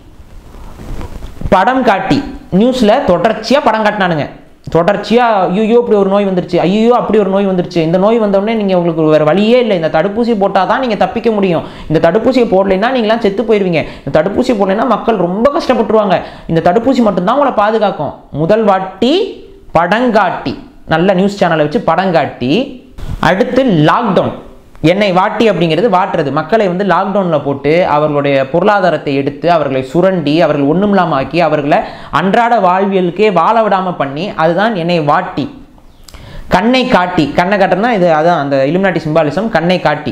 Speaker 2: படம் காட்டி நியூஸ்ல தொடர்ச்சியா படம் காட்டினானுங்க. தொடர்ச்சியா ஐயோ இப்படி ஒரு நோய் வந்துருச்சு, ஐயோ அப்படி ஒரு நோய் வந்துருச்சு, இந்த நோய் வந்தோடனே நீங்கள் உங்களுக்கு வேறு வழியே இல்லை, இந்த தடுப்பூசி போட்டால் தான் நீங்கள் தப்பிக்க முடியும், இந்த தடுப்பூசியை போடலைன்னா நீங்களாம் செத்து போயிடுவீங்க, இந்த தடுப்பூசி போடலைன்னா மக்கள் ரொம்ப கஷ்டப்பட்டுருவாங்க, இந்த தடுப்பூசி மட்டும்தான் உங்களை பாதுகாக்கும். முதல் வாட்டி படங்காட்டி, நல்ல நியூஸ் சேனலை வச்சு படங்காட்டி. அடுத்து லாக்டவுன், என்னை வாட்டி அப்படிங்கிறது வாட்டுறது, மக்களை வந்து லாக்டவுனில் போட்டு அவர்களுடைய பொருளாதாரத்தை எடுத்து அவர்களை சுரண்டி அவர்கள் ஒன்றும் இல்லாமல் ஆக்கி அவர்களை அன்றாட வாழ்வியலுக்கே வாழ விடாமல் பண்ணி, அதுதான் என்னை வாட்டி. கண்ணை காட்டி, கண்ணை காட்டுறதுனா இது அதான் அந்த இலுமினாட்டி சிம்பாலிசம், கண்ணை காட்டி.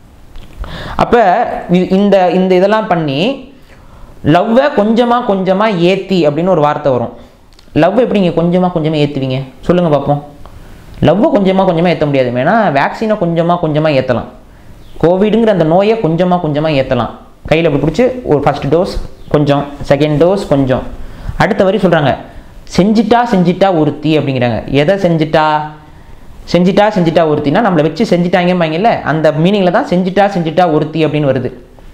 Speaker 2: அப்போ இந்த இந்த இதெல்லாம் பண்ணி லவ்வை கொஞ்சமாக கொஞ்சமாக ஏற்றி அப்படின்னு ஒரு வார்த்தை வரும். லவ் எப்படி நீங்கள் கொஞ்சமாக கொஞ்சமாக ஏற்றுவீங்க சொல்லுங்கள் பார்ப்போம். லவ்வை கொஞ்சமாக கொஞ்சமாக ஏற்ற முடியாது. வேணா வேக்சினை கொஞ்சமாக கொஞ்சமாக ஏற்றலாம். கோவிடுங்கிற அந்த நோயை கொஞ்சமாக கொஞ்சமாக ஏற்றலாம். கையில் அப்படி பிடிச்சி ஒரு ஃபஸ்ட் டோஸ் கொஞ்சம், செகண்ட் டோஸ் கொஞ்சம், அடுத்த வரி சொல்கிறாங்க செஞ்சிட்டா செஞ்சிட்டா ஒருத்தி அப்படிங்கிறாங்க. எதை செஞ்சிட்டா செஞ்சிட்டா செஞ்சிட்டா ஒருத்தினா நம்மளை வச்சு செஞ்சிட்டாங்கம்பாங்கல்ல, அந்த மீனிங்கில் தான் செஞ்சிட்டா செஞ்சிட்டா ஒருத்தி அப்படின்னு வருது.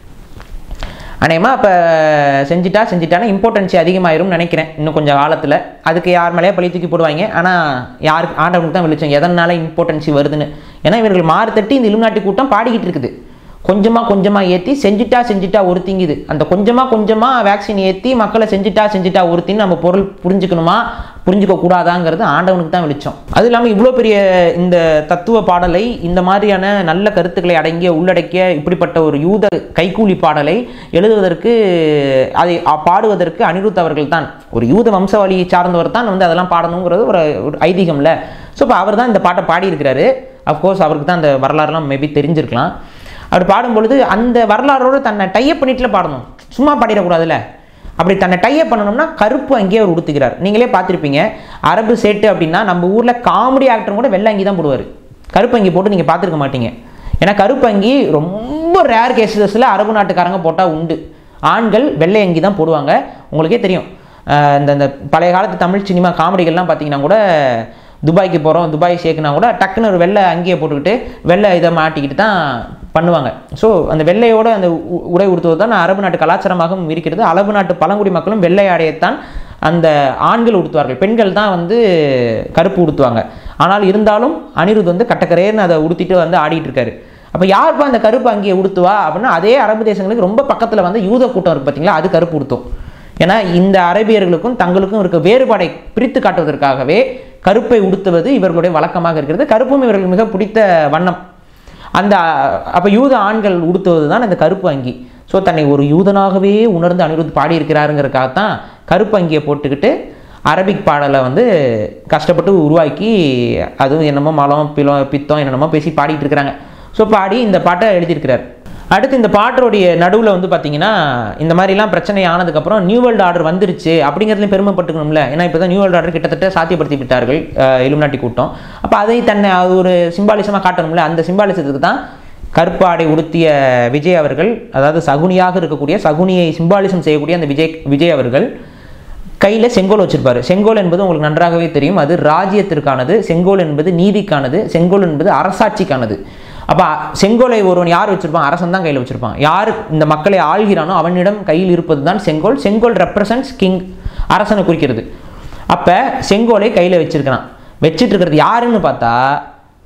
Speaker 2: அநேகமாக இப்போ செஞ்சிட்டா செஞ்சிட்டானா இம்பார்ட்டன்சி அதிகமாகிரும் நினைக்கிறேன் இன்னும் கொஞ்சம் காலத்தில். அதுக்கு யார் மேலேயே பழி தூக்கி போடுவாங்க. ஆனால் யாருக்கு ஆண்டவனுக்கு தான் வெளிச்சம் எதனால இம்பார்ட்டன்சி வருதுன்னு. ஏன்னா இவர்கள் மாறு தட்டி இந்த இலுமினாட்டி கூட்டம் பாடிக்கிட்டு இருக்குது. கொஞ்சமாக கொஞ்சமாக ஏற்றி செஞ்சிட்டா செஞ்சிட்டா ஒருத்திங்குது. அந்த கொஞ்சமாக கொஞ்சமாக வேக்சின் ஏற்றி மக்களை செஞ்சிட்டா செஞ்சிட்டா ஒருத்தின்னு நம்ம பொருள் புரிஞ்சுக்கணுமா புரிஞ்சுக்க கூடாதாங்கிறது ஆண்டவனுக்கு தான் வெளிச்சம். அது இல்லாமல் இவ்வளோ பெரிய இந்த தத்துவ பாடலை, இந்த மாதிரியான நல்ல கருத்துக்களை அடங்கிய உள்ளடக்கிய இப்படிப்பட்ட ஒரு யூத கைக்கூலி பாடலை எழுதுவதற்கு அதை பாடுவதற்கு அனிருத் அவர்கள் தான், ஒரு யூத வம்சவழியை சார்ந்தவர் தான் வந்து அதெல்லாம் பாடணுங்கிறது ஒரு ஒரு ஐதீகம்ல. ஸோ இப்போ அவர் தான் இந்த பாட்டை பாடியிருக்கிறாரு. அஃப்கோர்ஸ் அவருக்கு தான் அந்த வரலாறுலாம் மேபி தெரிஞ்சிருக்கலாம். அப்படி பாடும்பொழுது அந்த வரலாறோடு தன்னை டைப் பண்ணிட்டுல பாடணும், சும்மா பாடிடக்கூடாதுல்ல. அப்படி தன்னை டைப் பண்ணணும்னா கருப்பு அங்கேயே அவர் உடுத்துக்கிறார். நீங்களே பார்த்துருப்பீங்க, அரபு சேட்டு அப்படின்னா நம்ம ஊரில் காமெடி ஆக்டரும் கூட வெள்ளை அங்கி தான் போடுவார். கருப்பு அங்கி போட்டு நீங்கள் பார்த்துருக்க மாட்டீங்க. ஏன்னா கருப்பு அங்கி ரொம்ப ரேர் கேசஸில் அரபு நாட்டுக்காரங்க போட்டால் உண்டு. ஆண்கள் வெள்ளை அங்கி தான் போடுவாங்க. உங்களுக்கே தெரியும், இந்த இந்த பழைய காலத்து தமிழ் சினிமா காமெடிகள்லாம் பார்த்தீங்கன்னா கூட துபாய்க்கு போகிறோம், துபாய் ஷேக்குனா கூட டக்குன்னு ஒரு வெள்ளை அங்கேயே போட்டுக்கிட்டு வெள்ளை இதை மாட்டிக்கிட்டு தான் பண்ணுவாங்க. ஸோ அந்த வெள்ளையோடு அந்த உடை உடுத்துவது தான் அரபு நாட்டு கலாச்சாரமாகவும் இருக்கிறது. அரபு நாட்டு பழங்குடி மக்களும் வெள்ளை ஆடையைத்தான் அந்த ஆண்கள் உடுத்துவார்கள், பெண்கள் தான் வந்து கருப்பு உடுத்துவாங்க. ஆனால் இருந்தாலும் அனிருத் வந்து கட்டக்கரேன்னு அதை உடுத்திட்டு வந்து ஆடிட்டு இருக்காரு. அப்போ யாருப்பா அந்த கருப்பு அங்கேயே உடுத்துவா அப்படின்னா அதே அரபு தேசங்களுக்கு ரொம்ப பக்கத்தில் வந்து யூத கூட்டம் இருக்குது பார்த்தீங்களா, அது கருப்பு உடுத்தும். ஏன்னா இந்த அரபியர்களுக்கும் தங்களுக்கும் இருக்க வேறுபாடை பிரித்து காட்டுவதற்காகவே கருப்பை உடுத்துவது இவர்களுடைய வழக்கமாக இருக்கிறது. கருப்பும் இவர்களுக்கு மிக பிடித்த வண்ணம். அந்த அப்போ யூத ஆண்கள் உடுத்துவது தான் அந்த கருப்பு அங்கி. ஸோ தன்னை ஒரு யூதனாகவே உணர்ந்து அனிருத் பாடியிருக்கிறாருங்கிறதுக்காகத்தான் கருப்பு அங்கியை போட்டுக்கிட்டு அரபிக் பாடலை வந்து கஷ்டப்பட்டு உருவாக்கி அதுவும் என்னமோ மலம் பிலம் பித்தம் என்னென்னமோ பேசி பாடிட்டு இருக்கிறாங்க. ஸோ பாடி இந்த பாட்டை எழுதியிருக்கிறார். அடுத்து இந்த பாட்டோடைய நடுவில் வந்து பார்த்தீங்கன்னா இந்த மாதிரிலாம் பிரச்சனை ஆனதுக்கப்புறம் நியூ வேர்ல்டு ஆர்டர் வந்துருச்சு அப்படிங்கிறதுலையும் பெருமைப்பட்டுக்கணும்ல. ஏன்னா இப்போ தான் நியூ வேர்ல்டு ஆர்டர் கிட்டத்தட்ட சாத்தியப்படுத்தி விட்டார்கள் இலுமினாட்டி கூட்டம். அப்போ அதை தன்னை அது ஒரு சிம்பாலிசமாக காட்டணும்ல. அந்த சிம்பாலிசத்துக்கு தான் கருப்பாடை உடுத்திய விஜய் அவர்கள், அதாவது சகுனியாக இருக்கக்கூடிய சகுனியை சிம்பாலிசம் செய்யக்கூடிய அந்த விஜய் விஜய் அவர்கள் கையில் செங்கோல் வச்சிருப்பாரு. செங்கோல் என்பது உங்களுக்கு நன்றாகவே தெரியும், அது ராஜ்யத்திற்கானது. செங்கோல் என்பது நீதிக்கானது. செங்கோல் என்பது அரசாட்சிக்கானது. அப்போ செங்கோலை ஒருவன் யார் வச்சிருப்பான்? அரசன் தான் கையில் வச்சிருப்பான். யார் இந்த மக்களை ஆள்கிறானோ அவனிடம் கையில் இருப்பது தான் செங்கோல். செங்கோல் ரெப்ரசன்ட்ஸ் கிங், அரசனை குறிக்கிறது. அப்போ செங்கோலை கையில் வச்சிருக்கிறான். வச்சிட்டு இருக்கிறது யாருன்னு பார்த்தா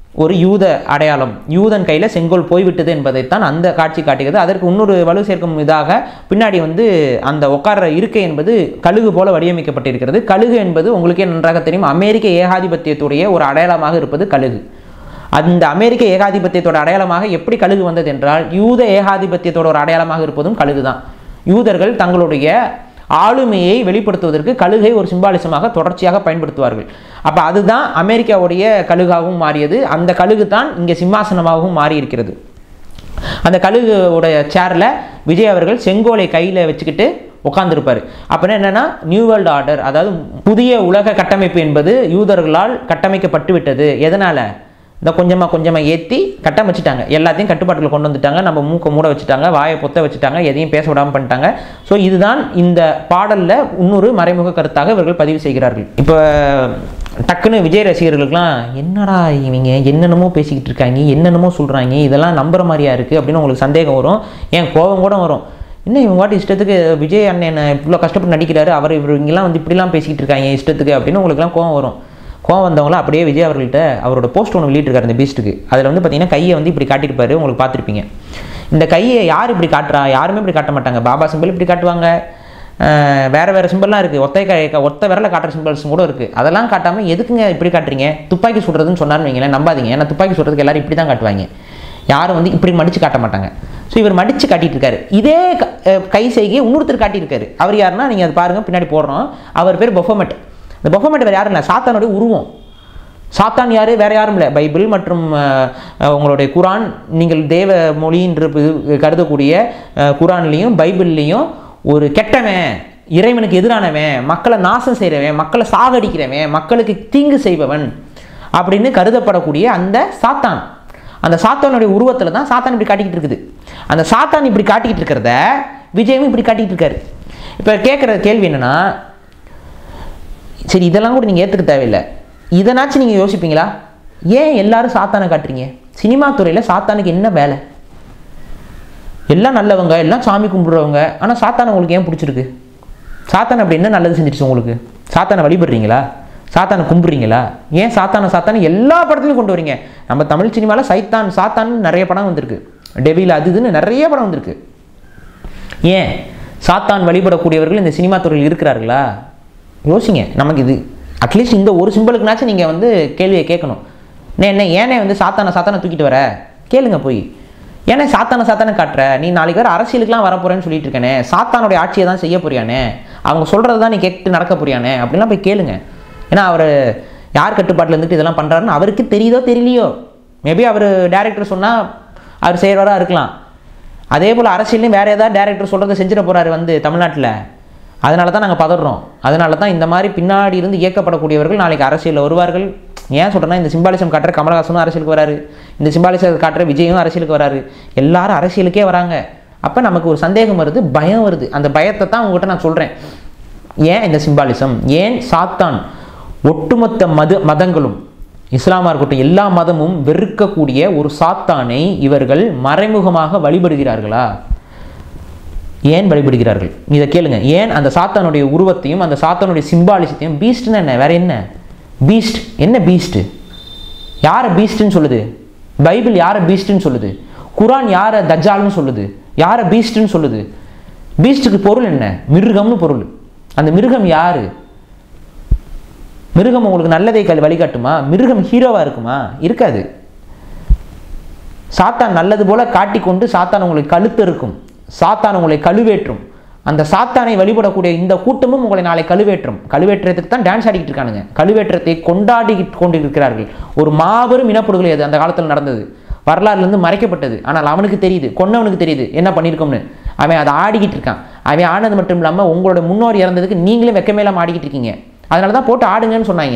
Speaker 2: ஒரு யூத அடையாளம், யூதன் கையில் செங்கோல் போய்விட்டது என்பதைத்தான் அந்த காட்சி காட்டுகிறது. அதற்கு இன்னொரு வலு சேர்க்கும் இதாக பின்னாடி வந்து அந்த உட்கார்ற இருக்கை என்பது கழுகு போல வடிவமைக்கப்பட்டிருக்கிறது. கழுகு என்பது உங்களுக்கே நன்றாக தெரியும், அமெரிக்க ஏகாதிபத்தியத்துடைய ஒரு அடையாளமாக இருப்பது கழுகு. அந்த அமெரிக்க ஏகாதிபத்தியத்தோட அடையாளமாக எப்படி கழுகு வந்தது என்றால், யூத ஏகாதிபத்தியத்தோட ஒரு அடையாளமாக இருப்பதும் கழுகு தான். யூதர்கள் தங்களுடைய ஆளுமையை வெளிப்படுத்துவதற்கு கழுகை ஒரு சிம்பாலிசமாக தொடர்ச்சியாக பயன்படுத்துவார்கள். அப்போ அதுதான் அமெரிக்காவுடைய கழுகாகவும் மாறியது. அந்த கழுகு தான் இங்கே சிம்மாசனமாகவும் மாறி இருக்கிறது. அந்த கழுகுடைய சேரில் விஜய் அவர்கள் செங்கோலை கையில் வச்சுக்கிட்டு உட்காந்துருப்பார். அப்படின்னா என்னென்னா, நியூ வேர்ல்டு ஆர்டர், அதாவது புதிய உலக கட்டமைப்பு என்பது யூதர்களால் கட்டமைக்கப்பட்டு விட்டது. எதனால்? இந்த கொஞ்சமாக கொஞ்சமாக ஏற்றி கட்டமைச்சிட்டாங்க, எல்லாத்தையும் கட்டுப்பாட்டில் கொண்டு வந்துட்டாங்க, நம்ம மூக்கை மூட வச்சுட்டாங்க, வாயை பொத்த வச்சுட்டாங்க, எதையும் பேச விடாமல் பண்ணிட்டாங்க. ஸோ இதுதான் இந்த பாடலில் இன்னொரு மறைமுக கருத்தாக இவர்கள் பதிவு செய்கிறார்கள். இப்போ டக்குன்னு விஜய் ரசிகர்களுக்கெல்லாம் என்னடா இவங்க என்னென்னமோ பேசிக்கிட்டு இருக்காங்க, என்னென்னமோ சொல்கிறாங்க, இதெல்லாம் நம்புற மாதிரியா இருக்குது அப்படின்னு உங்களுக்கு சந்தேகம் வரும், ஏன் கோபம் கூட வரும். இன்னும் இவங்க வாட்டி இஷ்டத்துக்கு விஜய் அண்ணன் இவ்வளோ கஷ்டப்பட்டு நடிக்கிறாரு, அவர் இவர் இங்கெல்லாம் வந்து இப்படிலாம் பேசிக்கிட்டு இருக்காங்க இஷ்டத்துக்கு அப்படின்னு உங்களுக்குலாம் கோபம் வரும். கோவம் வந்தவங்களாம் அப்படியே விஜய் அவர்கள்ட்ட அவரோட போஸ்ட் ஒன்று வெளியிட்டிருக்காரு இந்த பீஸ்ட்டுக்கு. அதில் வந்து பார்த்தீங்கன்னா கையை வந்து இப்படி காட்டியிருப்பாரு, உங்களுக்கு பார்த்துருப்பீங்க. இந்த கையை யார் இப்படி காட்டுறா? யாருமே இப்படி காட்ட மாட்டாங்க. பாபா சிம்பிள் இப்படி காட்டுவாங்க, வேறு வேறு சிம்பிள்லாம் இருக்குது, ஒத்தை கை ஒத்த விரலை காட்டுற சிம்பிள்ஸும் கூட இருக்குது. அதெல்லாம் காட்டாமல் எதுக்குங்க இப்படி காட்டுறீங்க? துப்பாக்கி சுடுறதுன்னு சொன்னார்னு வைங்களேன், நம்பாதீங்க. ஏன்னா துப்பாக்கி சுடுறதுக்கு எல்லாரும் இப்படி தான் காட்டுவாங்க, யாரும் வந்து இப்படி மடித்து காட்ட மாட்டாங்க. ஸோ இவர் மடித்து காட்டிட்டு இருக்காரு. இதே கை செய்கையை இன்னொருத்தர் காட்டியிருக்காரு. அவர் யாருன்னா, நீங்கள் அது பாருங்கள், பின்னாடி போடுறோம். அவர் பேர் பஃபமெட். இந்த பஃபமெட் வேறு யாரும் இல்லை, சாத்தானுடைய உருவம். சாத்தான் யார்? வேறு யாரும் இல்லை. பைபிள் மற்றும் உங்களுடைய குரான், நீங்கள் தேவ மொழி என்று கருதக்கூடிய குரான்லேயும் பைபிள்லேயும் ஒரு கெட்டவன், இறைவனுக்கு எதிரானவன், மக்களை நாசம் செய்கிறவன், மக்களை சாகடிக்கிறவன், மக்களுக்கு தீங்கு செய்பவன் அப்படின்னு கருதப்படக்கூடிய அந்த சாத்தான், அந்த சாத்தானுடைய உருவத்தில் தான் சாத்தான் இப்படி காட்டிக்கிட்டு இருக்குது. அந்த சாத்தான் இப்படி காட்டிக்கிட்டு இருக்கிறத விஜயும் இப்படி காட்டிக்கிட்டு இருக்காரு. இப்போ கேட்குற கேள்வி என்னென்னா, சரி இதெல்லாம் கூட நீங்கள் ஏற்றுக்க தேவையில்லை, இதனாச்சும் நீங்கள் யோசிப்பீங்களா? ஏன் எல்லாரும் சாத்தானை காட்டுறீங்க? சினிமா துறையில் சாத்தானுக்கு என்ன வேலை? எல்லாம் நல்லவங்க, எல்லாம் சாமி கும்பிடுறவங்க, ஆனால் சாத்தானை உங்களுக்கு ஏன் பிடிச்சிருக்கு? சாத்தானை அப்படி என்ன நல்லது செஞ்சிருச்சு உங்களுக்கு? சாத்தானை வழிபடுறீங்களா? சாத்தானை கும்பிட்றீங்களா? ஏன் சாத்தானை சாத்தானை எல்லா படத்துலையும் கொண்டு வரீங்க? நம்ம தமிழ் சினிமாவில் சைத்தான் சாத்தான் நிறைய படம் வந்திருக்கு, டெவில் அது இதுன்னு நிறைய படம் வந்திருக்கு. ஏன் சாத்தான் வழிபடக்கூடியவர்கள் இந்த சினிமா துறையில் இருக்கிறார்களா? யோசிங்க. நமக்கு இது அட்லீஸ்ட் இந்த ஒரு சிம்பிளுக்குனாச்சும் நீங்கள் வந்து கேள்வியை கேட்கணும். என்ன ஏனே வந்து சாத்தானை சாத்தானை தூக்கிட்டு வர கேளுங்க போய். ஏன்னா சாத்தானை சாத்தானை காட்டுற, நீ நாளைக்கு வர அரசியலுக்குலாம் வரப்போறேன்னு சொல்லிட்டு இருக்கேனே, சாத்தானுடைய ஆட்சியை தான் செய்ய போறியானே, அவங்க சொல்கிறது தான் நீ கேட்டு நடக்க போறியானே அப்படிலாம் போய் கேளுங்க. ஏன்னா அவர் யார் கட்டுப்பாட்டில் இருந்துட்டு இதெல்லாம் பண்ணுறாருன்னு அவருக்கு தெரியுதோ தெரியலையோ. மேபி அவர் டேரக்டர் சொன்னால் அவர் செய்கிறவராக இருக்கலாம். அதே போல் அரசியலையும் வேறு ஏதாவது டேரக்டர் சொல்கிறத செஞ்சிட போகிறாரு வந்து தமிழ்நாட்டில். அதனால தான் நாங்கள் பதறோம். அதனால தான் இந்த மாதிரி பின்னாடி இருந்து இயக்கப்படக்கூடியவர்கள் நாளைக்கு அரசியலில் வருவார்கள். ஏன் சொல்கிறேன்னா, இந்த சிம்பாலிசம் காட்டுற கமலஹாசனும் அரசியலுக்கு வராரு, இந்த சிம்பாலிசம் காட்டுற விஜயும் அரசியலுக்கு வராரு, எல்லாரும் அரசியலுக்கே வராங்க. அப்போ நமக்கு ஒரு சந்தேகம் வருது, பயம் வருது. அந்த பயத்தை தான் உங்கள்கிட்ட நான் சொல்கிறேன். ஏன் இந்த சிம்பாலிசம்? ஏன் சாத்தான் ஒட்டுமொத்த மத மதங்களும், இஸ்லாமாக இருக்கட்டும் எல்லா மதமும் வெறுக்கக்கூடிய ஒரு சாத்தானை இவர்கள் மறைமுகமாக வழிபடுகிறார்களா? ஏன் வழிபடுகிறார்கள்? இதை கேளுங்க. ஏன் அந்த சாத்தானுடைய உருவத்தையும் அந்த சாத்தானுடைய சிம்பாலிசத்தையும், பீஸ்ட்னு என்ன வேற என்ன? பீஸ்ட் என்ன? பீஸ்ட் யாரை பீஸ்ட்னு சொல்லுது? பைபிள் யாரை பீஸ்ட்னு சொல்லுது? குரான் யாரை தஜ்ஜால்னு சொல்லுது? யாரை பீஸ்ட்னு சொல்லுது? பீஸ்டுக்கு பொருள் என்ன? மிருகம்னு பொருள். அந்த மிருகம் யாரு? மிருகம் உங்களுக்கு நல்லதை கல் வழிகாட்டுமா? மிருகம் ஹீரோவா இருக்குமா? இருக்காது. சாத்தான் நல்லது போல காட்டிக்கொண்டு சாத்தான் உங்களை கழுத்து இருக்கும், சாத்தான் உங்களை கழுவேற்றும். அந்த சாத்தானை வழிபடக்கூடிய இந்த கூட்டமும் உங்களை நாளை கழுவேற்றும். கழுவேற்றத்துக்கு தான் டான்ஸ் ஆடிக்கிட்டு இருக்கானுங்க, கழுவேற்றத்தை கொண்டாடி கொண்டு இருக்கிறார்கள். ஒரு மாபெரும் இனப்படுகொலை அது அந்த காலத்தில் நடந்தது, வரலாறுலேருந்து மறைக்கப்பட்டது. ஆனால் அவனுக்கு தெரியுது, கொன்னவனுக்கு தெரியுது என்ன பண்ணியிருக்கோம்னு. அவன் அதை ஆடிக்கிட்டு இருக்கான். அவன் ஆனது மட்டும் இல்லாமல் உங்களோட முன்னோர் இறந்ததுக்கு நீங்களே வெக்கமே இல்லாமல் ஆடிக்கிட்டு இருக்கீங்க. அதனால தான் போட்டு ஆடுங்கன்னு சொன்னாங்க.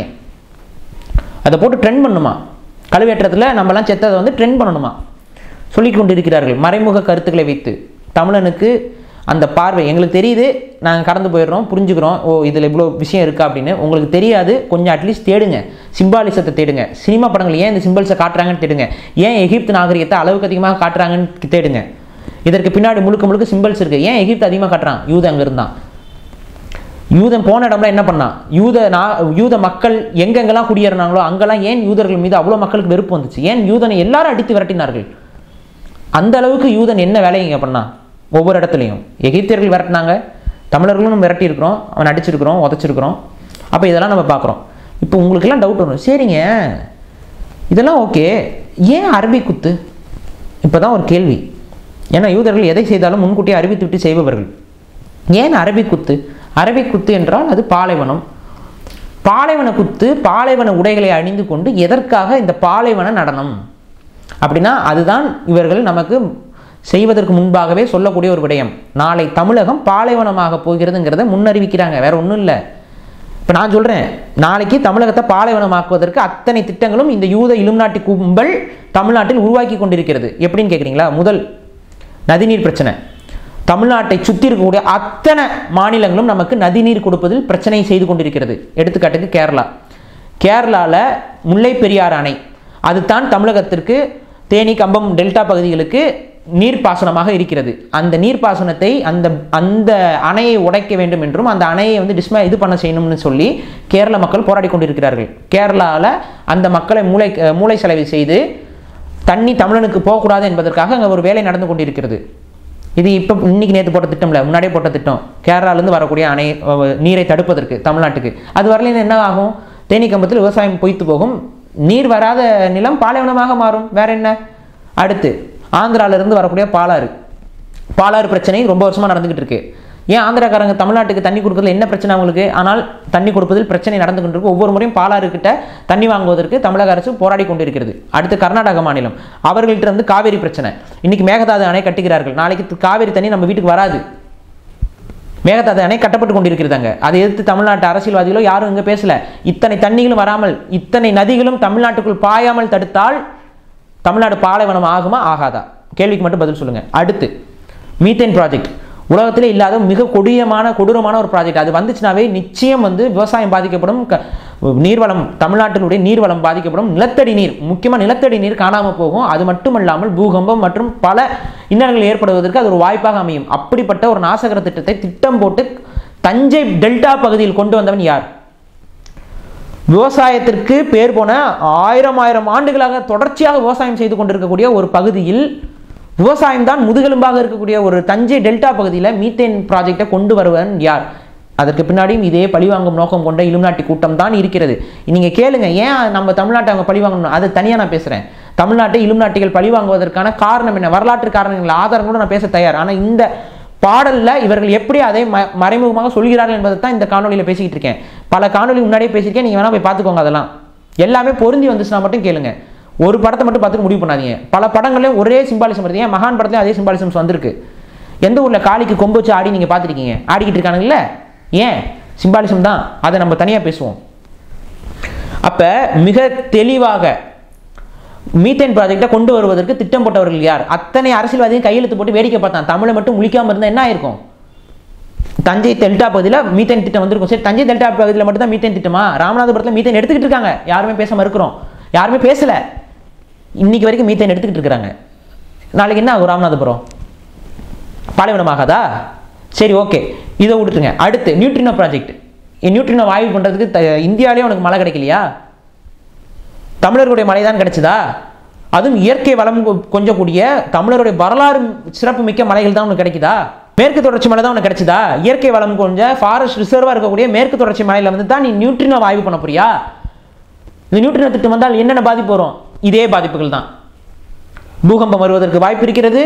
Speaker 2: அதை போட்டு ட்ரெண்ட் பண்ணுமா? கழுவேற்றத்தில் நம்மலாம் செத்ததை வந்து ட்ரெண்ட் பண்ணணுமா சொல்லி கொண்டு இருக்கிறார்கள், மறைமுக கருத்துக்களை வைத்து. தமிழனுக்கு அந்த பார்வை எங்களுக்கு தெரியுது, நாங்கள் கடந்து போயிடுறோம், புரிஞ்சுக்கிறோம், ஓ இதில் இவ்வளோ விஷயம் இருக்கா அப்படின்னு. உங்களுக்கு தெரியாது, கொஞ்சம் அட்லீஸ்ட் தேடுங்க, சிம்பாலிசத்தை தேடுங்க. சினிமா படங்கள் ஏன் இந்த சிம்பிள்ஸை காட்டுறாங்கன்னு தேடுங்க. ஏன் எகிப்து நாகரிகத்தை அளவுக்கு அதிகமாக காட்டுறாங்கன்னு தேடுங்க. இதற்கு பின்னாடி முழுக்க முழுக்க சிம்பிள்ஸ் இருக்குது. ஏன் எகிப்து அதிகமாக காட்டுறான்? யூத அங்கே இருந்தான். யூதன் போன இடம்லாம் என்ன பண்ணா? யூத நா யூத மக்கள் எங்கெங்கெல்லாம் குடியேறினாங்களோ அங்கெல்லாம் ஏன் யூதர்கள் மீது அவ்வளோ மக்களுக்கு வெறுப்பு வந்துச்சு? ஏன் யூதனை எல்லாரும் அடித்து விரட்டினார்கள்? அந்த அளவுக்கு யூதன் என்ன வேலையை இங்கே பண்ணா? ஒவ்வொரு இடத்துலையும் எகிப்தியர்கள் விரட்டினாங்க, தமிழர்களும் நம்ம விரட்டி இருக்கிறோம், அவன் அடிச்சிருக்கிறோம், உதச்சிருக்கிறோம். அப்போ இதெல்லாம் நம்ம பார்க்குறோம். இப்போ உங்களுக்கெல்லாம் டவுட் வரும், சரிங்க இதெல்லாம் ஓகே, ஏன் அரபி குத்து? இப்போ தான் ஒரு கேள்வி. ஏன்னா யூதர்கள் எதை செய்தாலும் முன்கூட்டியே அறிவித்து விட்டு செய்பவர்கள். ஏன் அரபி குத்து? அரபி குத்து என்றால் அது பாலைவனம். பாலைவன குத்து, பாலைவன உடைகளை அணிந்து கொண்டு எதற்காக இந்த பாலைவன நடனம்? அப்படின்னா அதுதான் இவர்கள் நமக்கு செய்வதற்கு முன்பாகவே சொல்லக்கூடிய ஒரு விடயம். நாளை தமிழகம் பாலைவனமாக போகிறதுங்கிறத முன்னறிவிக்கிறாங்க, வேற ஒன்றும் இல்லை. இப்போ நான் சொல்கிறேன், நாளைக்கு தமிழகத்தை பாலைவனமாக்குவதற்கு அத்தனை திட்டங்களும் இந்த யூத இலுமினாட்டி கும்பல் தமிழ்நாட்டில் உருவாக்கி கொண்டிருக்கிறது. எப்படின்னு கேட்குறீங்களா? முதல், நதிநீர் பிரச்சனை. தமிழ்நாட்டை சுற்றி இருக்கக்கூடிய அத்தனை மாநிலங்களும் நமக்கு நதிநீர் கொடுப்பதில் பிரச்சனை செய்து கொண்டிருக்கிறது. எடுத்துக்காட்டுக்கு கேரளா. கேரளாவில் முல்லை பெரியாறு அணை, அதுதான் தமிழகத்திற்கு தேனி கம்பம் டெல்டா பகுதிகளுக்கு நீர்ப்பாசனமாக இருக்கிறது. அந்த நீர்ப்பாசனத்தை அந்த அந்த அணையை உடைக்க வேண்டும் என்றும் அந்த அணையை வந்து டிஸ்மா இது பண்ண செய்யணும்னு சொல்லி கேரள மக்கள் போராடி கொண்டிருக்கிறார்கள். கேரளாவில் அந்த மக்களை மூளை மூளை செலவு செய்து தண்ணி தமிழனுக்கு போகக்கூடாது என்பதற்காக அங்கே ஒரு வேலை நடந்து கொண்டிருக்கிறது. இது இப்போ இன்னைக்கு நேற்று போட்ட திட்டம் இல்லை, முன்னாடியே போட்ட திட்டம். கேரளாவிலேருந்து வரக்கூடிய அணை நீரை தடுப்பதற்கு தமிழ்நாட்டுக்கு. அது வரலேருந்து என்ன ஆகும்? தேனி கம்பத்தில் விவசாயம் பொய்த்து போகும், நீர் வராத நிலம் பாலைவனமாக மாறும். வேற என்ன? அடுத்து ஆந்திராவிலிருந்து வரக்கூடிய பாலாறு. பாலாறு பிரச்சனை ரொம்ப வருஷமாக நடந்துகிட்டு இருக்கு. ஏன் ஆந்திராக்காரங்க தமிழ்நாட்டுக்கு தண்ணி கொடுக்கறதுல என்ன பிரச்சனை அவங்களுக்கு? ஆனால் தண்ணி கொடுப்பதில் பிரச்சனை நடந்து கொண்டிருக்கு. ஒவ்வொரு முறையும் பாலாறு கிட்ட தண்ணி வாங்குவதற்கு தமிழக அரசு போராடி கொண்டிருக்கிறது. அடுத்து கர்நாடக மாநிலம், அவர்கள்ட்ட இருந்து காவேரி பிரச்சனை. இன்னைக்கு மேகதாது அணை கட்டுகிறார்கள், நாளைக்கு காவேரி தண்ணி நம்ம வீட்டுக்கு வராது. மேகதாது அணை கட்டப்பட்டு கொண்டிருக்கிறாங்க. அதை எதிர்த்து தமிழ்நாட்டு அரசியல்வாதிகளோ யாரும் இங்கே பேசல. இத்தனை தண்ணிகளும் வராமல், இத்தனை நதிகளும் தமிழ்நாட்டுக்குள் பாயாமல் தடுத்தால் தமிழ்நாடு பாலைவனம் ஆகுமா ஆகாதா? கேள்விக்கு மட்டும் பதில் சொல்லுங்க. அடுத்து மீத்தேன் ப்ராஜெக்ட், உலகத்திலே இல்லாத மிக கொடியமான கொடூரமான ஒரு ப்ராஜெக்ட். அது வந்துச்சுனாவே நிச்சயம் வந்து விவசாயம் பாதிக்கப்படும், நீர்வளம் தமிழ்நாட்டினுடைய நீர்வளம் பாதிக்கப்படும், நிலத்தடி நீர் முக்கியமாக நிலத்தடி நீர் காணாமல் போகும். அது மட்டுமல்லாமல் பூகம்பம் மற்றும் பல இன்னல்கள் ஏற்படுவதற்கு அது ஒரு வாய்ப்பாக அமையும். அப்படிப்பட்ட ஒரு நாசகர திட்டத்தை திட்டம் போட்டு தஞ்சை டெல்டா பகுதியில் கொண்டு வந்தவன் யார்? விவசாயத்திற்கு பேர் போன ஆயிரம் ஆயிரம் ஆண்டுகளாக தொடர்ச்சியாக விவசாயம் செய்து கொண்டிருக்கக்கூடிய ஒரு பகுதியில், விவசாயம் தான் முதுகெலும்பாக இருக்கக்கூடிய ஒரு தஞ்சை டெல்டா பகுதியில் மீத்தேன் ப்ராஜெக்டை கொண்டு வருவன் யார்? அதற்கு பின்னாடியும் இதே பழிவாங்கும் நோக்கம் கொண்ட இலுமினாட்டி கூட்டம் தான் இருக்கிறது. நீங்க கேளுங்க, ஏன் நம்ம தமிழ்நாட்டை அவங்க பழிவாங்கணும்? அது தனியாக நான் பேசுறேன். தமிழ்நாட்டை இலுமினாட்டிகள் பழிவாங்குவதற்கான காரணம் என்ன? வரலாற்று காரணங்கள் ஆதாரங்களோடு நான் பேச தயார். ஆனால் இந்த பாடல்ல இவர்கள் எப்படி அதை மறைமுகமாக சொல்கிறார்கள் என்பதை தான் இந்த காணொலியில் பேசிக்கிட்டு இருக்கேன். பல காணொலி முன்னாடியே பேசியிருக்கேன், நீங்க வேணா போய் பார்த்துக்கோங்க. அதெல்லாம் எல்லாமே பொருந்தி வந்துச்சுன்னா மட்டும் கேளுங்க. ஒரு படத்தை மட்டும் பார்த்துட்டு முடிவு பண்ணாதீங்க. பல படங்களையும் ஒரே சிம்பாலிசம் வருது. ஏன் மகான் படத்துலையும் அதே சிம்பாலிசம்ஸ் வந்திருக்கு. எந்த ஊர்ல காளிக்கு கொம்பு வச்சு ஆடி நீங்க பார்த்துருக்கீங்க? ஆடிக்கிட்டு இருக்கானுங்கல்ல, ஏன்? சிம்பாலிசம் தான். அதை நம்ம தனியா பேசுவோம். அப்ப மிக தெளிவாக மீத்தேன் ப்ராஜெக்டை கொண்டு வருவதற்கு திட்டம் போட்டவர்கள் யார்? அத்தனை அரசியல்வாதியும் கையெழுத்து போட்டு வேடிக்கை பார்த்தான். தமிழை மட்டும் முழிக்காம இருந்தால் என்ன ஆயிருக்கும்? தஞ்சை டெல்டா பகுதியில் மீத்தேன் திட்டம் வந்திருக்கும். சரி, தஞ்சை டெல்டா பகுதியில் மட்டும் தான் மீத்தேன் திட்டமா? ராமநாதபுரத்தில் மீத்தேன் எடுத்துக்கிட்டு இருக்காங்க, யாருமே பேசாம இருக்கிறோம். யாருமே பேசல, இன்னைக்கு வரைக்கும் மீத்தேன் எடுத்துக்கிட்டு இருக்கிறாங்க. நாளைக்கு என்ன ஆகும்? ராமநாதபுரம் பாலைவனமாகாதா? சரி, ஓகே, இதை விட்டுருங்க. அடுத்து நியூட்ரினோ ப்ராஜெக்ட். நியூட்ரினோ ஆய்வு பண்றதுக்கு இந்தியாவிலே உனக்கு மழை கிடைக்கலையா? தமிழர்களுடைய மழை தான் கிடைச்சதா? அதுவும் இயற்கை வளம் கொஞ்சம் கூடிய தமிழருடைய வரலாறு சிறப்பு மிக்க மலைகள் தான் உனக்கு கிடைக்குதா? மேற்கு தொடர்ச்சி மலை தான் உனக்கு கிடைச்சதா? இயற்கை வளம் கொஞ்சம் ஃபாரஸ்ட் ரிசர்வா இருக்கக்கூடிய மேற்கு தொடர்ச்சி மலையில வந்து தான் நீ நியூட்ரினோ ஆய்வு பண்ண போறியா? இந்த நியூட்ரினோ திட்டம் வந்தால் என்னென்ன பாதிப்பு வரும்? இதே பாதிப்புகள் தான். பூகம்பம் வருவதற்கு வாய்ப்பு இருக்கிறது,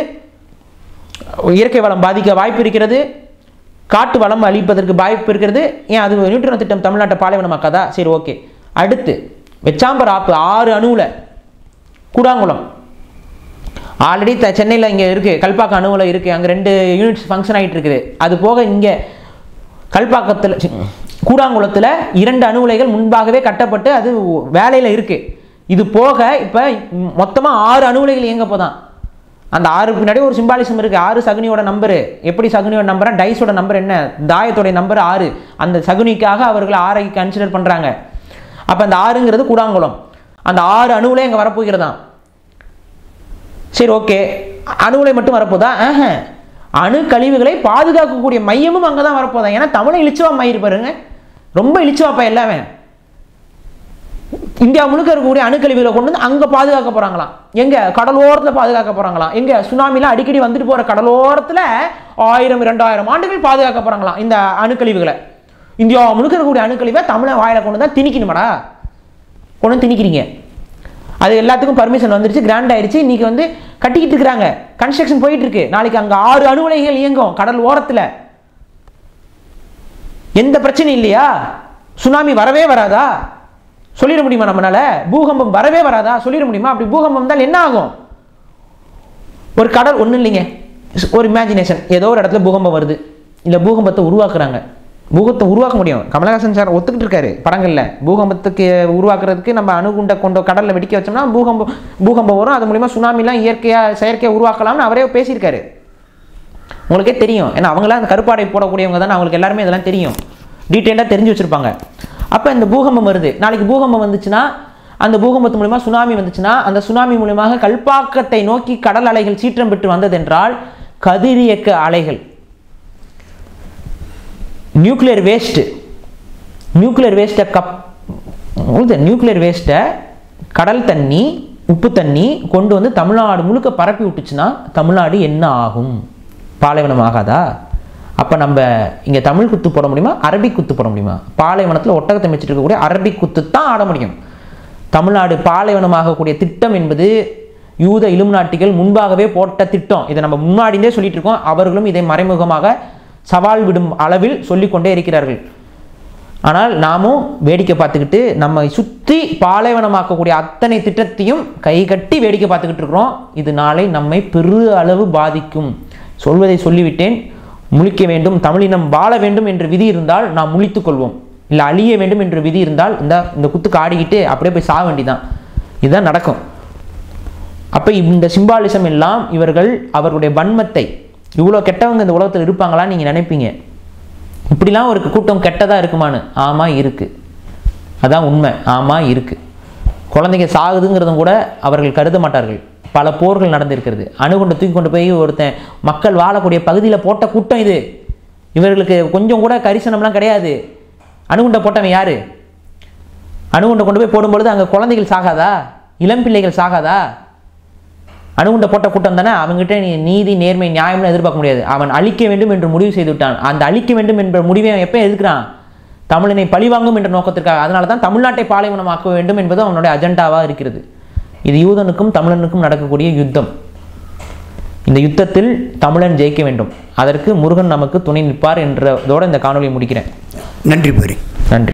Speaker 2: இயற்கை வளம் பாதிக்க வாய்ப்பு இருக்கிறது, காட்டு வளம் அழிப்பதற்கு வாய்ப்பு இருக்கிறது. ஏன் அது நியூட்ரினோ திட்டம் தமிழ்நாட்டை பாலைவனமாக்காதா? சரி, ஓகே. அடுத்து வெச்சாம்பர் ஆப்பு ஆறு அணுவில் கூடாங்குளம் ஆல்ரெடி த சென்னையில் இங்கே இருக்குது, கல்பாக்கம் அணுவில் இருக்குது, அங்கே ரெண்டு யூனிட்ஸ் ஃபங்க்ஷன் ஆகிட்டு இருக்குது. அது போக இங்கே கல்பாக்கத்தில் கூடாங்குளத்தில் இரண்டு அணு உலைகள் முன்பாகவே கட்டப்பட்டு அது வேலையில் இருக்குது. இது போக இப்போ மொத்தமாக ஆறு அணு உலைகள் இயங்க போதான். அந்த ஆறு பின்னாடி ஒரு சிம்பாலிசம் இருக்குது. ஆறு சகுனியோட நம்பரு. எப்படி சகுனியோட நம்பரா? டைஸோட நம்பர் என்ன? தாயத்தோடைய நம்பர் ஆறு. அந்த சகுனிக்காக அவர்கள் ஆறை கன்சிடர் பண்ணுறாங்க. அப்போ அந்த ஆறுங்கிறது கூடாங்குளம். அந்த ஆறு அணுவிலே இங்கே வரப்போகிறதா? சரி, ஓகே. அணுவிலை மட்டும் வரப்போதா? ஆஹ, அணு கழிவுகளை பாதுகாக்கக்கூடிய மையமும் அங்கே தான் வரப்போதான். ஏன்னா தமிழை இழிச்சுவா மயிர் பாருங்க, ரொம்ப இழிச்சுவாப்பா எல்லாமே. இந்தியா முழுக்க இருக்கக்கூடிய அணுக்கழிவுகளை கொண்டு வந்து அங்கே பாதுகாக்க போகிறாங்களாம். எங்கே? கடலோரத்தில் பாதுகாக்க போகிறாங்களாம். எங்கே? சுனாமிலாம் அடிக்கடி வந்துட்டு போகிற கடலோரத்தில் ஆயிரம் இரண்டாயிரம் ஆண்டுகள் பாதுகாக்க போகிறாங்களாம் இந்த அணுக்கழிவுகளை. இந்தியா முழுக்க இருக்கக்கூடிய அணுக்கழிவை தமிழை வாயில கொண்டு தான் திணிக்கணுமாடா, கொண்டு வந்து திணிக்கிறீங்க. அது எல்லாத்துக்கும் பர்மிஷன் வந்துருச்சு, கிராண்ட் ஆயிடுச்சு. இன்னைக்கு வந்து கட்டிக்கிட்டு இருக்கிறாங்க, கன்ஸ்ட்ரக்ஷன் போயிட்டு இருக்கு. நாளைக்கு அங்கே ஆறு அணு உலைகள் இயங்கும் கடல் ஓரத்தில். எந்த பிரச்சனையும் இல்லையா? சுனாமி வரவே வராதா? சொல்லிட முடியுமா நம்மளால? பூகம்பம் வரவே வராதா? சொல்லிட முடியுமா? அப்படி பூகம்பம் வந்தால் என்ன ஆகும்? ஒரு கடல் ஒன்றும் இல்லைங்க, ஒரு இமேஜினேஷன், ஏதோ ஒரு இடத்துல பூகம்பம் வருது, இல்லை பூகம்பத்தை உருவாக்குறாங்க. பூகத்தை உருவாக்க முடியும், கமலஹாசன் சார் ஒத்துக்கிட்டு இருக்காரு படங்கள்ல. பூகம்பத்துக்கு உருவாக்குறதுக்கு நம்ம அணுகுண்டை கொண்டு கடலில் வெடிக்க வச்சோம்னா பூகம்பம் பூகம்பம் வரும். அது மூலிமா சுனாமிலாம் இயற்கையாக செயற்கையாக உருவாக்கலாம்னு அவரே பேசியிருக்காரு. உங்களுக்கே தெரியும், ஏன்னா அவங்களாம் அந்த கருப்பாடை போடக்கூடியவங்க தானே, அவங்களுக்கு எல்லாருமே இதெல்லாம் தெரியும், டீட்டெயிலாக தெரிஞ்சு வச்சுருப்பாங்க. அப்போ இந்த பூகம்பம் வருது, நாளைக்கு பூகம்பம் வந்துச்சுன்னா, அந்த பூகம்பத்து மூலிமா சுனாமி வந்துச்சுன்னா, அந்த சுனாமி மூலியமாக கல்பாக்கத்தை நோக்கி கடல் அலைகள் சீற்றம் பெற்று வந்ததென்றால் கதிரியக்க அலைகள், நியூக்ளியர் வேஸ்ட்டு நியூக்ளியர் வேஸ்ட்டை கப் நியூக்ளியர் வேஸ்ட்டை கடல் தண்ணி, உப்பு தண்ணி கொண்டு வந்து தமிழ்நாடு முழுக்க பரப்பி விட்டுச்சுன்னா தமிழ்நாடு என்ன ஆகும்? பாலைவனம் ஆகாதா? அப்போ நம்ம இங்கே தமிழ் குத்து போட முடியுமா, அரபிக் குத்து போட முடியுமா? பாலைவனத்தில் ஒட்டகத்தை வச்சுட்டு இருக்கக்கூடிய அரபிக் குத்து தான் ஆட முடியும். தமிழ்நாடு பாலைவனமாகக்கூடிய திட்டம் என்பது யூத இலுமினாட்டிகள் முன்பாகவே போட்ட திட்டம். இதை நம்ம முன்னாடியே சொல்லிட்டு இருக்கோம். அவர்களும் இதை மறைமுகமாக சவால் விடும் அளவில் சொல்லிக்கொண்டே இருக்கிறார்கள். ஆனால் நாமும் வேடிக்கை பார்த்துக்கிட்டு நம்மை சுற்றி பாலைவனமாக்கக்கூடிய அத்தனை திட்டத்தையும் கை கட்டி வேடிக்கை பார்த்துக்கிட்டு இருக்கிறோம். இது நாளை நம்மை பெரு அளவு பாதிக்கும். சொல்வதை சொல்லிவிட்டேன், முழிக்க வேண்டும், தமிழினம் வாழ வேண்டும் என்ற விதி இருந்தால் நாம் முழித்துக் கொள்வோம். இல்லை அழிய வேண்டும் என்ற விதி இருந்தால் இந்த இந்த குத்துக்கு ஆடிக்கிட்டு அப்படியே போய் சாக வேண்டிதான். இதுதான் நடக்கும். அப்போ இந்த சிம்பாலிசம் எல்லாம் இவர்கள் அவர்களுடைய வன்மத்தை, இவ்வளோ கெட்டவங்க இந்த உலகத்தில் இருப்பாங்களான்னு நீங்கள் நினைப்பீங்க. இப்படிலாம் ஒரு கூட்டம் கெட்டதாக இருக்குமான்னு? ஆமாம் இருக்குது, அதான் உண்மை. ஆமாம் இருக்குது. குழந்தைங்க சாகுதுங்கிறதும் கூட அவர்கள் கருத மாட்டார்கள். பல போர்கள் நடந்திருக்கிறது. அணுகுண்டை தூக்கி கொண்டு போய் ஒருத்தன் மக்கள் வாழக்கூடிய பகுதியில் போட்ட கூட்டம் இது. இவர்களுக்கு கொஞ்சம் கூட கரிசனம்லாம் கிடையாது. அணுகுண்டை போட்டவன் யார்? அணுகுண்டை கொண்டு போய் போடும்பொழுது அங்கே குழந்தைகள் சாகாதா? இளம் பிள்ளைகள் சாகாதா? அணுகுண்டை போட்ட கூட்டம் தானே. அவங்ககிட்ட நீ நீதி நேர்மை நியாயம்னு எதிர்பார்க்க முடியாது. அவன் அழிக்க வேண்டும் என்று முடிவு செய்து விட்டான். அந்த அழிக்க வேண்டும் என்ற முடிவை எப்போ எதிர்க்கிறான்? தமிழனை பழிவாங்கும் என்ற நோக்கத்திற்காக. அதனால தான் தமிழ்நாட்டை பாலைவனமாக்க வேண்டும் என்பது அவனுடைய அஜெண்டாவாக இருக்கிறது. இது யூதனுக்கும் தமிழனுக்கும் நடக்கக்கூடிய யுத்தம். இந்த யுத்தத்தில் தமிழன் ஜெயிக்க வேண்டும். அதற்கு முருகன் நமக்கு துணை நிற்பார் என்றதோடு இந்த காணொலியை முடிக்கிறேன்.
Speaker 1: நன்றி பாரி.